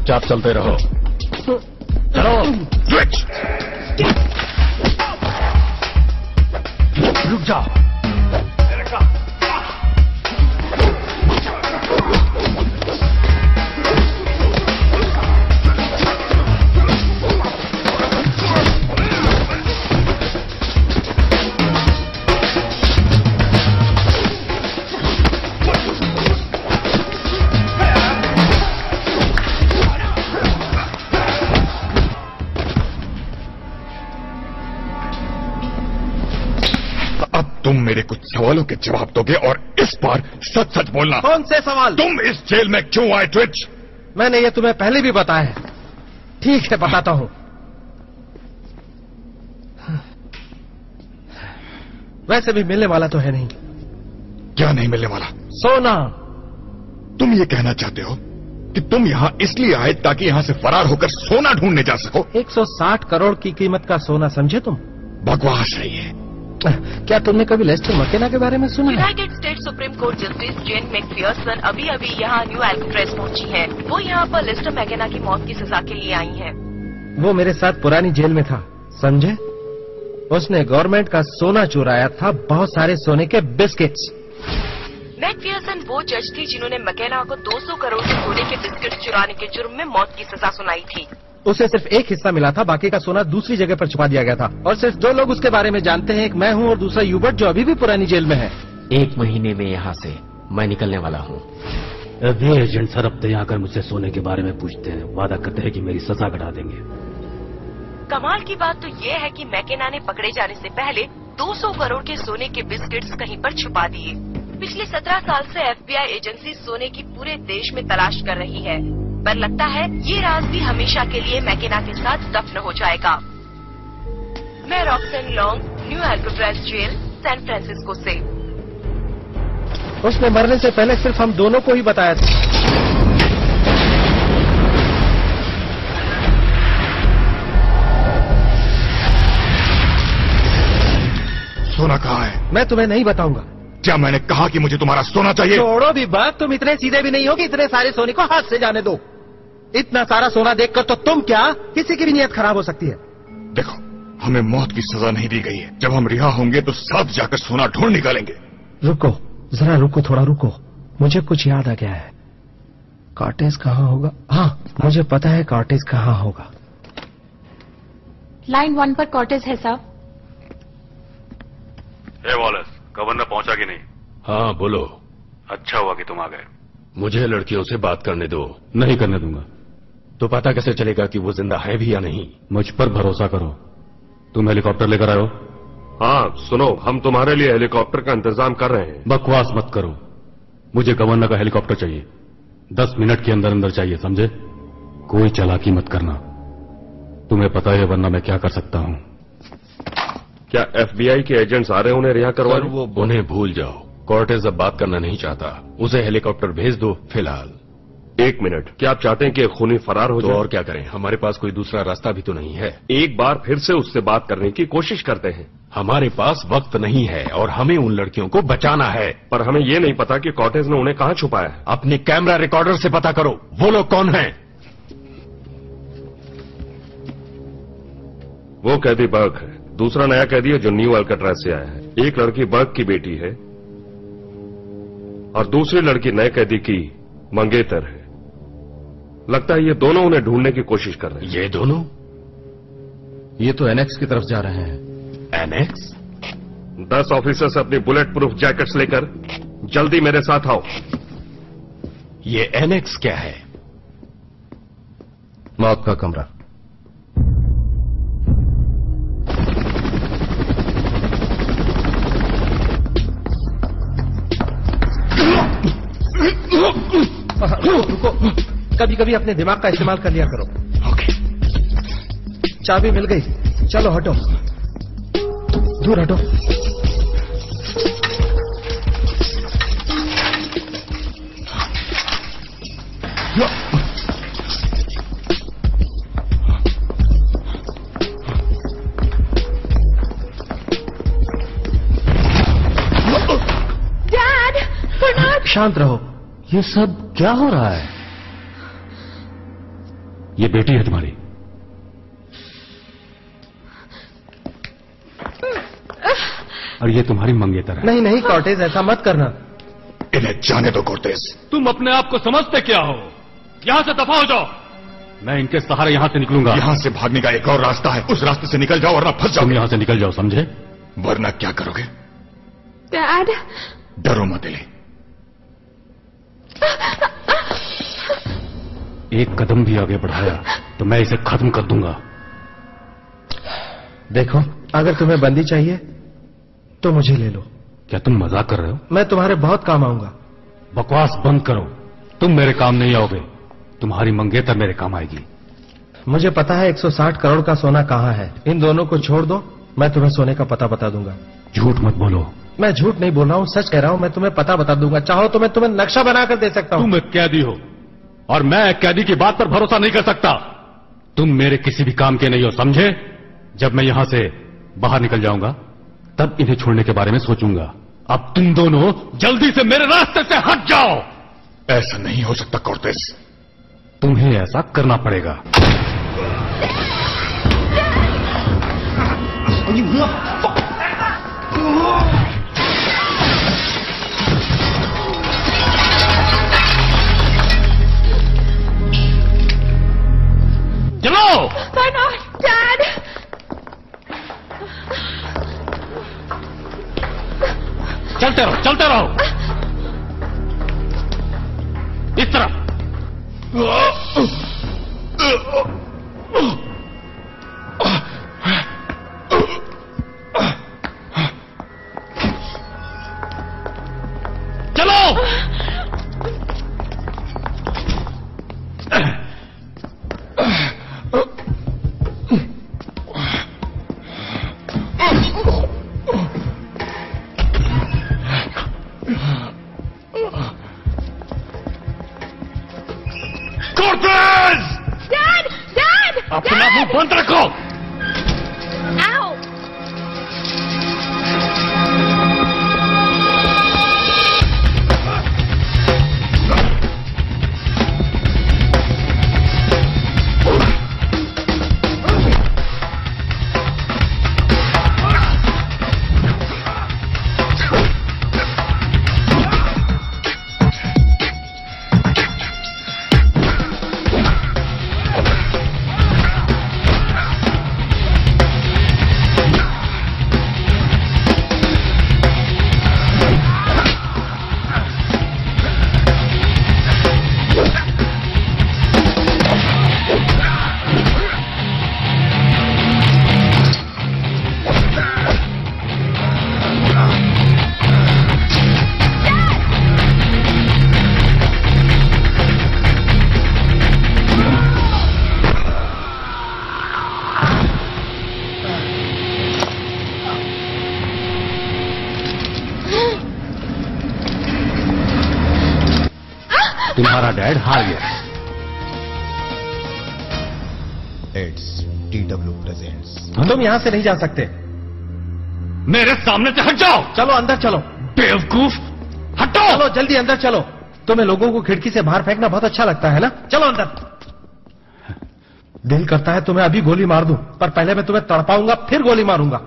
चुपचाप चलते रहो। चलो। स्विच। रुक जाओ। तुम मेरे कुछ सवालों के जवाब दोगे और इस बार सच सच बोलना। कौन से सवाल? तुम इस जेल में क्यों आए ट्विच? मैंने ये तुम्हें पहले भी बताया है। ठीक है, बताता हूं। वैसे भी मिलने वाला तो है नहीं। क्या नहीं मिलने वाला? सोना। तुम ये कहना चाहते हो कि तुम यहाँ इसलिए आए ताकि यहाँ से फरार होकर सोना ढूंढने जा सको? 160 करोड़ की कीमत का सोना, समझे तुम? बकवास है ये। क्या तुमने कभी लेस्टर मकेना के बारे में सुना है? United State Supreme Court Justice Jane McPherson अभी अभी यहाँ न्यू एल्कट्रेस पहुंची है। वो यहाँ पर लेस्टर मैकेना की मौत की सजा के लिए आई हैं। वो मेरे साथ पुरानी जेल में था, समझे? उसने गवर्नमेंट का सोना चुराया था, बहुत सारे सोने के बिस्किट्स। मैकफियर्सन वो जज थी जिन्होंने मैकेना को 200 करोड़ के सोने के बिस्किट चुराने के जुर्म में मौत की सजा सुनाई थी। उसे सिर्फ एक हिस्सा मिला था, बाकी का सोना दूसरी जगह पर छुपा दिया गया था। और सिर्फ 2 लोग उसके बारे में जानते हैं, एक मैं हूँ और दूसरा यूबर्ट, जो अभी भी पुरानी जेल में है। 1 महीने में यहाँ से मैं निकलने वाला हूँ। अभी एजेंट सर अब यहाँ आकर मुझसे सोने के बारे में पूछते हैं, वादा करते हैं कि मेरी सजा घटा देंगे। कमाल की बात तो ये है कि मैकेना ने पकड़े जाने से पहले 200 करोड़ के सोने के बिस्किट्स कहीं पर छुपा दिए। पिछले 17 साल से FBI एजेंसी सोने की पूरे देश में तलाश कर रही है, पर लगता है ये राज भी हमेशा के लिए मैकेना के साथ दफन हो जाएगा। मैं रॉक्सन लॉन्ग, न्यू एल्कट्रेस जेल, सैन फ्रांसिस्को से। उसने मरने से पहले सिर्फ हम दोनों को ही बताया था। सोना कहाँ है? मैं तुम्हें नहीं बताऊंगा। क्या मैंने कहा कि मुझे तुम्हारा सोना चाहिए? छोड़ो भी बात, तुम इतने सीधे भी नहीं हो कि इतने सारे सोने को हाथ से जाने दो। इतना सारा सोना देखकर तो तुम क्या, किसी की भी नीयत खराब हो सकती है। देखो, हमें मौत की सजा नहीं दी गई है। जब हम रिहा होंगे तो साथ जाकर सोना ढूंढ निकालेंगे। रुको, जरा रुको, थोड़ा रुको, मुझे कुछ याद आ गया है। कॉटेज कहाँ होगा? हाँ, मुझे पता है कॉटेज कहाँ होगा। लाइन 1 पर कॉटेज है साहब। वॉलेस, गवर्नर पहुंचा कि नहीं? हाँ बोलो। अच्छा हुआ कि तुम आ गए। मुझे लड़कियों से बात करने दो। नहीं करने दूंगा। तो पता कैसे चलेगा कि वो जिंदा है भी या नहीं? मुझ पर भरोसा करो। तुम हेलीकॉप्टर लेकर आए हो? हाँ सुनो, हम तुम्हारे लिए हेलीकॉप्टर का इंतजाम कर रहे हैं। बकवास मत करो, मुझे गवर्नर का हेलीकॉप्टर चाहिए। 10 मिनट के अंदर अंदर चाहिए, समझे? कोई चालाकी मत करना, तुम्हें पता है वरना मैं क्या कर सकता हूँ। क्या FBI के एजेंट्स आ रहे हैं उन्हें रिहा करवा? वो उन्हें भूल जाओ, कॉर्टेज अब बात करना नहीं चाहता। उसे हेलीकॉप्टर भेज दो फिलहाल। 1 मिनट, क्या आप चाहते हैं कि खूनी फरार हो तो जाए? और क्या करें, हमारे पास कोई दूसरा रास्ता भी तो नहीं है। एक बार फिर से उससे बात करने की कोशिश करते हैं। हमारे पास वक्त नहीं है और हमें उन लड़कियों को बचाना है। पर हमें ये नहीं पता कि कॉटेज ने उन्हें कहाँ छुपाया है। अपने कैमरा रिकॉर्डर से पता करो वो लोग कौन हैं। वो कैदी बर्क है, दूसरा नया कैदी है जो न्यू अल्काट्राज से आया है। एक लड़की बर्क की बेटी है और दूसरी लड़की नए कैदी की मंगेतर है। लगता है ये दोनों उन्हें ढूंढने की कोशिश कर रहे हैं। ये दोनों? ये तो एनेक्स की तरफ जा रहे हैं। एनेक्स? 10 ऑफिसर्स अपनी बुलेट प्रूफ जैकेट्स लेकर जल्दी मेरे साथ आओ। ये एनेक्स क्या है? मौत का कमरा। रुको, कभी कभी अपने दिमाग का इस्तेमाल कर लिया करो। ओके। चाबी मिल गई, चलो हटो, दूर हटो। Dad, Bernard! शांत रहो। ये सब क्या हो रहा है? ये बेटी है तुम्हारी। और ये तुम्हारी मंगेतर है। नहीं नहीं कॉर्टेज, ऐसा मत करना। इन्हें जाने दो कॉर्टेज। तुम अपने आप को समझते क्या हो? यहां से दफा हो जाओ। मैं इनके सहारे यहां से निकलूंगा। यहां से भागने का एक और रास्ता है, उस रास्ते से निकल जाओ वरना फंस जाओ। तुम यहां से निकल जाओ, समझे? वरना क्या करोगे? डैड। डरो मत एली। एक कदम भी आगे बढ़ाया तो मैं इसे खत्म कर दूंगा। देखो, अगर तुम्हें बंदी चाहिए तो मुझे ले लो। क्या तुम मजाक कर रहे हो? मैं तुम्हारे बहुत काम आऊंगा। बकवास बंद करो। तुम मेरे काम नहीं आओगे, तुम्हारी मंगेतर मेरे काम आएगी। मुझे पता है 160 करोड़ का सोना कहाँ है। इन दोनों को छोड़ दो, मैं तुम्हें सोने का पता बता दूंगा। झूठ मत बोलो। मैं झूठ नहीं बोल रहा हूँ, सच कह रहा हूँ। मैं तुम्हें पता बता दूंगा। चाहो तो मैं तुम्हें नक्शा बनाकर दे सकता हूँ। तुम एक कैदी हो और मैं एक कैदी की बात पर भरोसा नहीं कर सकता। तुम मेरे किसी भी काम के नहीं हो, समझे? जब मैं यहां से बाहर निकल जाऊंगा तब इन्हें छोड़ने के बारे में सोचूंगा। अब तुम दोनों जल्दी से मेरे रास्ते से हट जाओ। ऐसा नहीं हो सकता कॉर्टेज। तुम्हें ऐसा करना पड़ेगा। चलो। Why not, Dad? चलते रहो, चलते रहो। इस तरफ। चलो। अपना मुंह बंद रखो। Ow! तुम्हारा डैड हार गया। It's DW presents. तुम यहां से नहीं जा सकते। मेरे सामने से हट जाओ। चलो अंदर चलो। बेवकूफ, हटो। चलो जल्दी अंदर चलो। तुम्हें लोगों को खिड़की से बाहर फेंकना बहुत अच्छा लगता है ना? चलो अंदर। दिल करता है तुम्हें अभी गोली मार दूं, पर पहले मैं तुम्हें तड़पाऊंगा फिर गोली मारूंगा।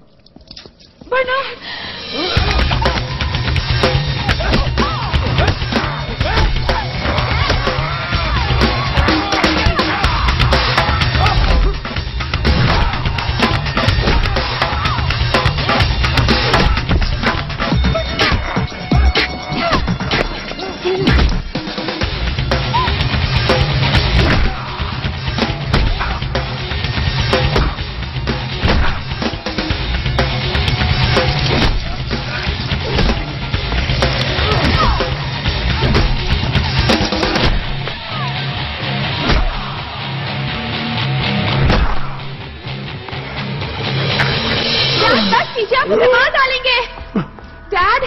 मुझे मार डालेंगे। डैड।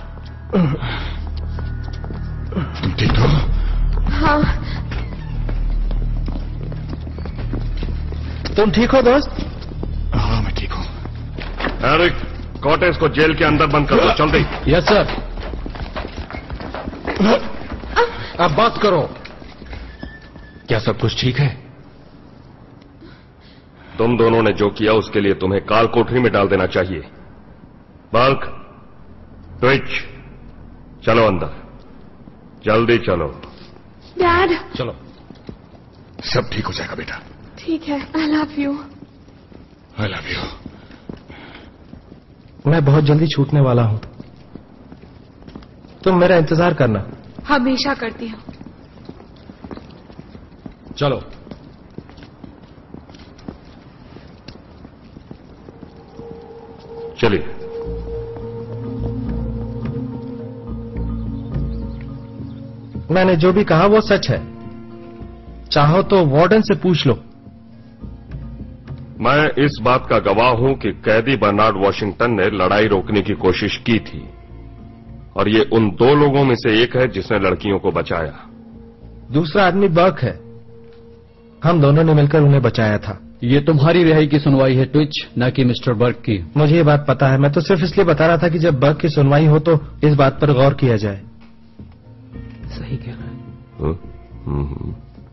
तुम ठीक हो? हाँ। तुम ठीक हो दोस्त? हाँ मैं ठीक हूँ। एरिक, कॉटेज को जेल के अंदर बंद कर दो, जल्दी। Yes sir. अब बात करो। क्या सब कुछ ठीक है? तुम दोनों ने जो किया उसके लिए तुम्हें काल कोठरी में डाल देना चाहिए। बल्क, ट्विच, चलो अंदर, जल्दी चलो। डैड। चलो। सब ठीक हो जाएगा बेटा। ठीक है। I love you. I love you. मैं बहुत जल्दी छूटने वाला हूं, तुम मेरा इंतजार करना। हमेशा करती हूँ। चलो। चलिए। मैंने जो भी कहा वो सच है, चाहो तो वार्डन से पूछ लो। मैं इस बात का गवाह हूं कि कैदी बर्नार्ड वॉशिंगटन ने लड़ाई रोकने की कोशिश की थी और ये उन दो लोगों में से एक है जिसने लड़कियों को बचाया। दूसरा आदमी बर्क है, हम दोनों ने मिलकर उन्हें बचाया था। ये तुम्हारी रिहाई की सुनवाई है ट्विच, न कि मिस्टर बर्क की। मुझे ये बात पता है, मैं तो सिर्फ इसलिए बता रहा था कि जब बर्क की सुनवाई हो तो इस बात पर गौर किया जाए। सही कह रहा है।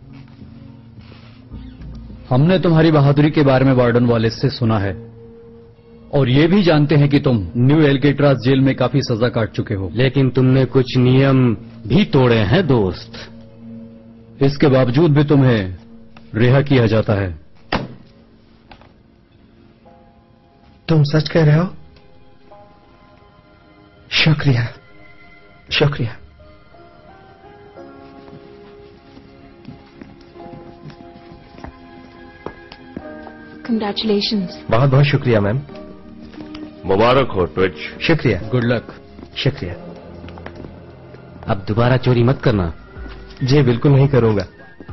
हमने तुम्हारी बहादुरी के बारे में वार्डन वालेस से सुना है और ये भी जानते हैं कि तुम न्यू एल्केट्रास जेल में काफी सजा काट चुके हो। लेकिन तुमने कुछ नियम भी तोड़े हैं दोस्त। इसके बावजूद भी तुम्हें रिहा किया जाता है। तुम सच कह रहे हो? शुक्रिया, शुक्रिया। कंग्रेचुलेशंस। बहुत बहुत शुक्रिया मैम। मुबारक हो ट्विच। शुक्रिया। Good luck. शुक्रिया। अब दोबारा चोरी मत करना। जी बिल्कुल नहीं करूंगा।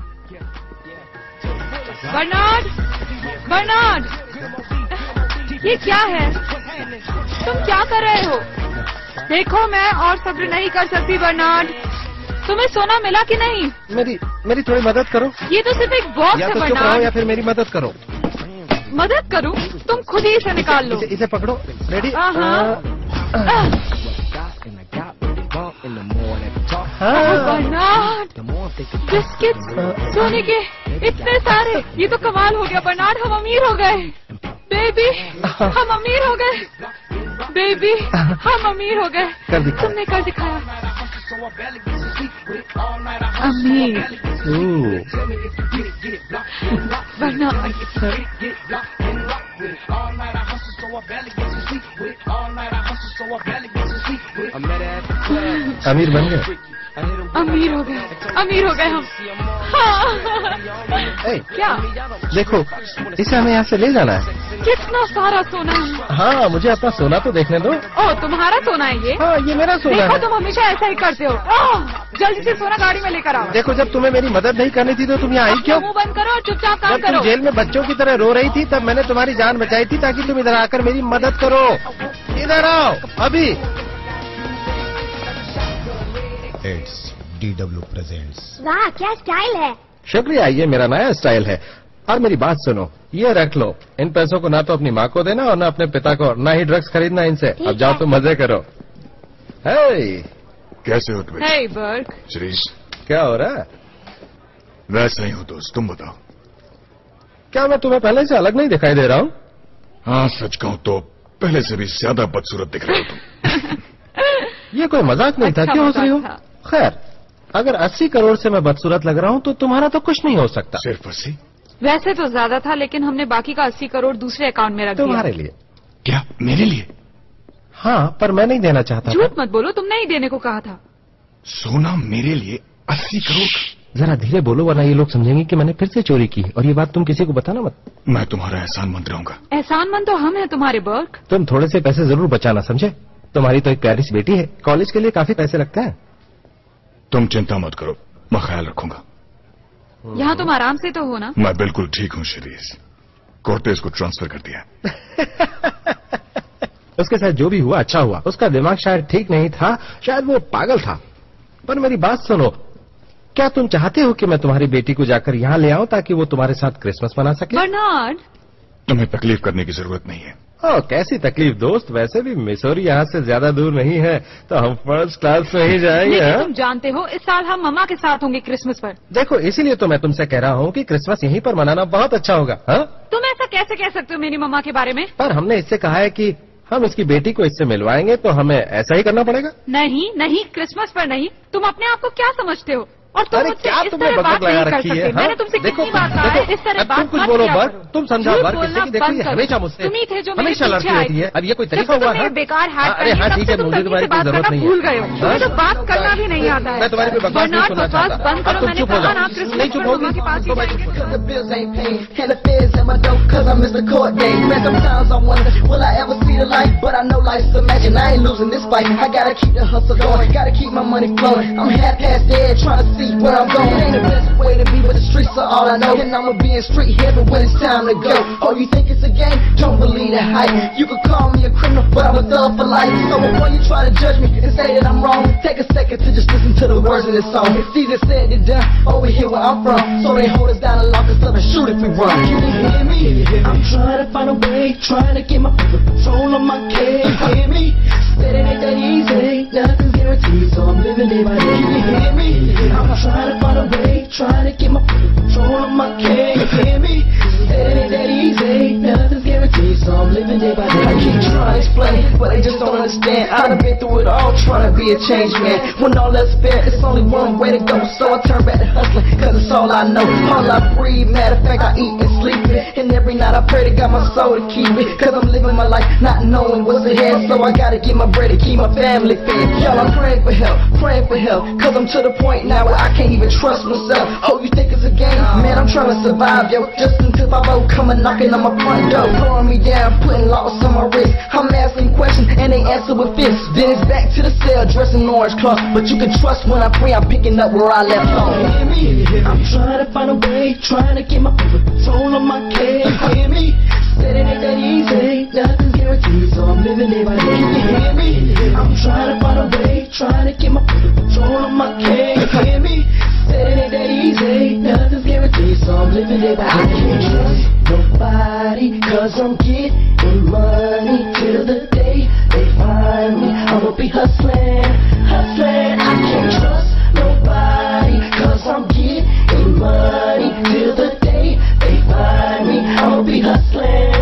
बर्नार्ड, बर्नार्ड, ये क्या है? तुम क्या कर रहे हो? देखो मैं और सब्र नहीं कर सकती बर्नार्ड। तुम्हें सोना मिला कि नहीं? मेरी थोड़ी मदद करो। ये तो सिर्फ एक बॉक्स है या तो चुप बर्नार्ड। रहो या फिर मेरी मदद करो। मदद करूं? तुम खुद ही इसे निकाल लो। इसे पकड़ो। रेडी? बर्नार्ड, बिस्किट, सोने के इतने सारे, ये तो कमाल हो गया बर्नार्ड। हम अमीर हो गए बेबी, हम अमीर हो गए बेबी, हम अमीर हो गए। तुमने कर दिखाया। अमीर बर्नार्ड। अमीर बन गए। अमीर हो गए, अमीर हो गए हम। हाँ। क्या? देखो, इसे हमें यहाँ से ले जाना है। कितना सारा सोना है। हाँ, मुझे अपना सोना तो देखने दो। ओह, तुम्हारा सोना है ये? हाँ, ये मेरा सोना देखो, है। तुम हमेशा ऐसा ही करते हो। जल्दी से सोना गाड़ी में लेकर आओ। देखो, जब तुम्हें मेरी मदद नहीं करनी थी तो तुम यहाँ आई क्यों? मुंह बंद करो और चुपचाप काम जब करो। तुम जेल में बच्चों की तरह रो रही थी तब मैंने तुम्हारी जान बचाई थी ताकि तुम इधर आकर मेरी मदद करो। इधर आओ अभी। It's DW presents. वाह क्या स्टाइल है। शुक्रिया, ये मेरा नया स्टाइल है। और मेरी बात सुनो, ये रख लो। इन पैसों को ना तो अपनी माँ को देना और ना अपने पिता को, ना ही ड्रग्स खरीदना इनसे। अब जाओ तो मजे करो। हे, कैसे हो ट्विच? हे बर्क। शिरीष, क्या हो रहा है? वैसा ही हूँ दोस्त, तुम बताओ। क्या मैं तुम्हें पहले से अलग नहीं दिखाई दे रहा हूँ? हाँ, सच कहूँ तो पहले से भी ज्यादा बदसूरत दिख रहे हो तुम। ये कोई मजाक नहीं था, क्यों हंस रही हो? खैर, अगर 80 करोड़ से मैं बदसूरत लग रहा हूँ तो तुम्हारा तो कुछ नहीं हो सकता। सिर्फ 80? वैसे तो ज्यादा था, लेकिन हमने बाकी का 80 करोड़ दूसरे अकाउंट में रख दिया। तुम्हारे लिए? क्या, मेरे लिए? हाँ, पर मैं नहीं देना चाहता। झूठ मत बोलो, तुमने ही देने को कहा था। सोना मेरे लिए 80 करोड़? जरा धीरे बोलो वरना ये लोग समझेंगे कि मैंने फिर से चोरी की, और ये बात तुम किसी को बताना मत। मैं तुम्हारा एहसानमंद रहूंगा। एहसानमंद तो हम हैं तुम्हारे बर्क। तुम थोड़े से पैसे जरूर बचाना, समझे? तुम्हारी तो एक प्यारी सी बेटी है, कॉलेज के लिए काफी पैसे लगते हैं। तुम चिंता मत करो, मैं ख्याल रखूंगा। यहाँ तुम आराम से तो हो ना? मैं बिल्कुल ठीक हूँ शिरीष, कोर्टेज को ट्रांसफर कर दिया। उसके साथ जो भी हुआ अच्छा हुआ। उसका दिमाग शायद ठीक नहीं था, शायद वो पागल था। पर मेरी बात सुनो, क्या तुम चाहते हो कि मैं तुम्हारी बेटी को जाकर यहाँ ले आऊं ताकि वो तुम्हारे साथ क्रिसमस मना सके? बर्नार्ड, तुम्हें तकलीफ करने की जरूरत नहीं है। कैसी तकलीफ दोस्त, वैसे भी मिसौरी यहाँ से ज्यादा दूर नहीं है, तो हम फर्स्ट क्लास में ही जाएंगे। लेकिन तुम जानते हो इस साल हम मम्मा के साथ होंगे क्रिसमस पर। देखो इसीलिए तो मैं तुमसे कह रहा हूँ कि क्रिसमस यहीं पर मनाना बहुत अच्छा होगा। हाँ, तुम ऐसा कैसे कह सकते हो मेरी मम्मा के बारे में? पर हमने इससे कहा है कि हम इसकी बेटी को इससे मिलवाएंगे, तो हमें ऐसा ही करना पड़ेगा। नहीं नहीं, क्रिसमस पर नहीं। तुम अपने आप को क्या समझते हो? और तुम मुझसे क्या इस तुमने तरह बात बकबक लगा नहीं कर रखी है? सकते। मैंने तुमसे कितनी बार कहा है इस तरह बात तुम कुछ मत बोलो किया बर, करो। तुम समझाओ झूठ बर बोलना किससे कि देखो बंद ये करो। हमेशा मुझसे तुम ही थे जो मेरे हमेशा लड़ती पीछे आए रहती है। थे। अब ये कोई जब तरीका से हुआ तुमने है? ये बेकार हैट अरे हाँ पहनी, ठीक तब है, से तुम मुझे तमीज तुम्हारी से कोई बात जरूरत करना नहीं भूल है। गए हो। तुम्हें तो बात करना भी नहीं आता है। मैं तुम्हारी कोई बकवास नहीं सुनना चाहता। बंद करो। अब तुम मैंने चुप हो कहा जाओ। ना क्रिसमस नहीं चुप पर होगी मम्मा के पास ही तो मैं जाएंगे। चुप हो Cause the bills ain't paid, and the feds at my door, cause I missed the court date. Man, sometimes I wonder, will I ever see the light? But I know life's a magic, I ain't losing this fight. I gotta keep the hustle going, gotta keep my money flowing. I'm half past dead, trying to see where I'm going. Ain't the best way to be, but the streets are all I know. And I'ma be in street heaven when it's time to go. Oh, you think it's a game? Don't believe the hype. You could call me a criminal, but I'm a thug for life. So before you try to judge me and say that I'm wrong, take a second to just listen to the words of this song. It's easier said than done over here where I'm from. So they hold us down and lock us up and shoot if we run. Can you hear me? I'm trying to find a way, trying to get my control on my case. You hear me? Said it ain't that easy, nothing's guaranteed, so I'm living day by day. Can you hear me? I'm trying to find a way, trying to get my control on my case. You hear me? Said it ain't that easy, nothing's guaranteed, so I'm living day by day. I keep trying to explain, but they just don't understand. I done been through it all, trying to be a change man. When all that's fair, it's only one way to go, so I turn back to hustling, cause it's all I know. All I breathe, matter of fact, I eat and sleep it. And every night I pray to God my soul to keep it, cause I'm living my life not knowing what's ahead, so I gotta get my bread to keep my family fed. Y'all, I'm praying for help, cause I'm to the point now where I can't even trust myself. Oh, you think it's a game? Man, I'm trying to survive, yo. Just until my boat coming knocking on my front door, throwing me down, putting locks on my wrist. I'm asking questions and they answer with fists. Then it's back to the cell, dressed in orange cloth. But you can trust when I pray, I'm picking up where I left off. Hear me? I'm trying to find a way, trying to get my control on my case. Hear me? Said it ain't that easy, nothing's guaranteed, so I'm living day by day. Can you hear me? I'm trying to find a way, trying to get my control on my case. Hear me? Said it ain't that easy, nothing's guaranteed, so I'm living day by day. I can't trust nobody, cause I'm getting money till the day they find me. I'ma be hustling. I can't trust nobody, cause I'm getting money till the day they find me. I'ma be hustling.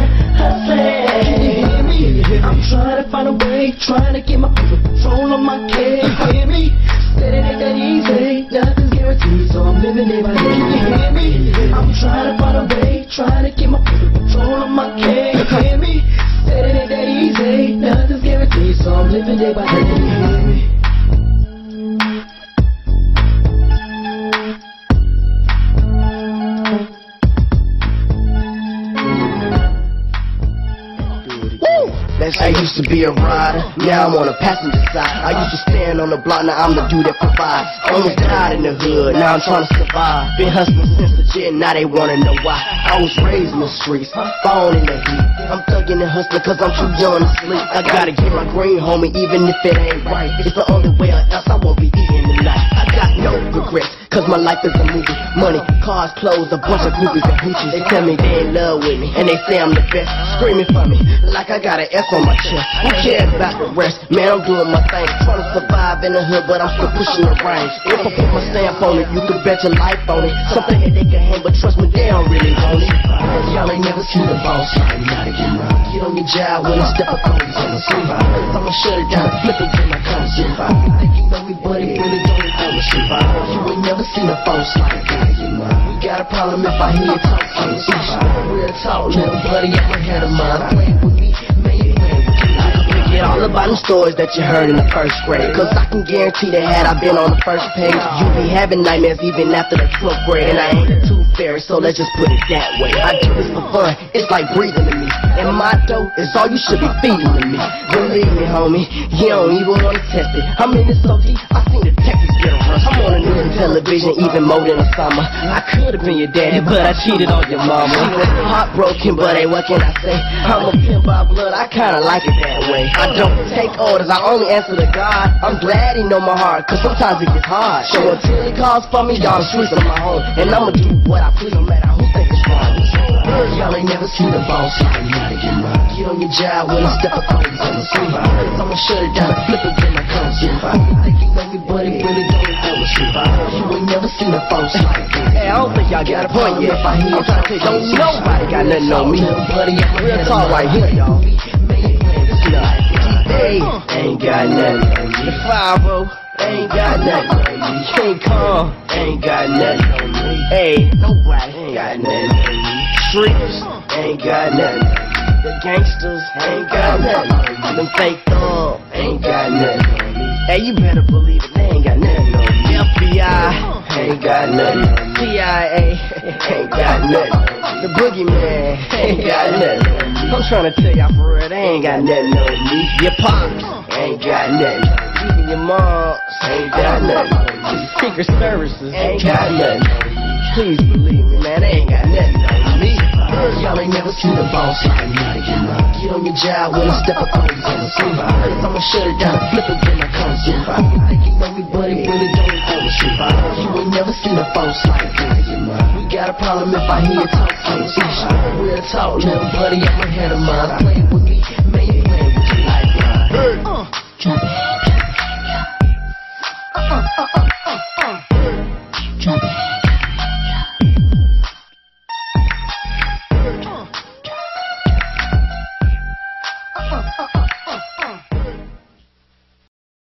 Can you hear me? I'm trying to find a way, trying to get my control on my case. Hear me? Said it ain't that easy, nothing's guaranteed, so I'm living day by day. Can you hear me? I'm trying to find a way, trying to get my control on my case. Hear me? Said it ain't that easy, nothing's guaranteed, so I'm living day by day. Can you hear me? I used to be a rider, now I'm on a passenger side. I used to stand on the block, now I'm the dude that provides. Almost died in the hood, now I'm trying to survive. Been hustling since legit, now they wanna know why. I was raised in the streets, born in the heat. I'm thugging and hustling cause I'm too young to sleep. I gotta get my green, homie, even if it ain't right. It's the only way or else I won't be eating tonight. I got no regrets, cause my life is a movie. Money, cars, clothes, a bunch of groupies and hoochies. They tell me they in love with me, and they say I'm the best. Screaming for me, like I got an S on my chest. Who cares about the rest? Man, I'm doing my thing. Trying to survive in the hood, but I'm still pushing the range. If I put my stamp on it, you can bet your life on it. Something that they can handle, but trust me, they don't really own it. Y'all ain't never seen a boss like me, gotta get around. Get on your job when I step up on you, so I'm sleep. Cause I'ma shut it down, flip it when I come shit. You think you know me, but it really don't know me shit. You ain't never seen a boss like me, gotta get around. We got a problem if I hear you talk, can't see shit. Real talk, little buddy, I'm ahead of mine. Play with me, man, you play with me. I can forget all about them stories that you heard in the first grade. Cause I can guarantee that had I been on the first page, you be having nightmares even after the 12th grade. And I ain't too fair, so let's just put it that way. I do this for fun, it's like breathing to me. And my dough is all you should be feeding to me. Believe me, homie, you don't even wanna test it. I'm in this so deep, I seen the Texas get a rush. I'm on the news and television even more than the summer. I could've been your daddy, but I cheated on your mama. She was heartbroken, but hey, what can I say? I'm a pimp by blood, I kinda like it that way. I don't take orders, I only answer to God. I'm glad he know my heart, cause sometimes it gets hard. So until he calls for me, y'all the streets are my home. And I'ma do what I please, no matter who think it's wrong. Y'all ain't never seen a boss like me. Get on your job when I step up on you on the street. I'ma shut it down and flip it when I come to. Think you know me, but it really don't go to sleep. You ain't never seen a boss like me. Hey, I don't think y'all got a point yet. I'm trying to tell you, don't nobody got nothing on me. Real talk right here, y'all. Hey, ain't got nothing. The 5-0 ain't got nothing. King Kong ain't got nothing. Hey, nobody ain't got nothing. Streets ain't got nothing. The gangsters ain't got nothing. Them fake thugs ain't got nothing. Hey, you better believe it, they ain't got nothing on me. FBI ain't got nothing. CIA ain't got nothing. The boogeyman ain't got nothing. I'm trying to tell y'all for real, they ain't got nothing on me. Your pops ain't got nothing. Even your moms ain't got nothing. The Secret Services ain't got nothing. Please believe me, man, they ain't got nothing on me. Y'all ain't never seen a boss like me. Get on your job when I step up on you on the street. I'ma shut it down and flip it when I come to. Think you know me, but it really don't go to sleep. You ain't never seen a boss like me. We got a problem if I hear talk, can't teach. Real talk, little buddy, I'm ahead of mine. Play with me,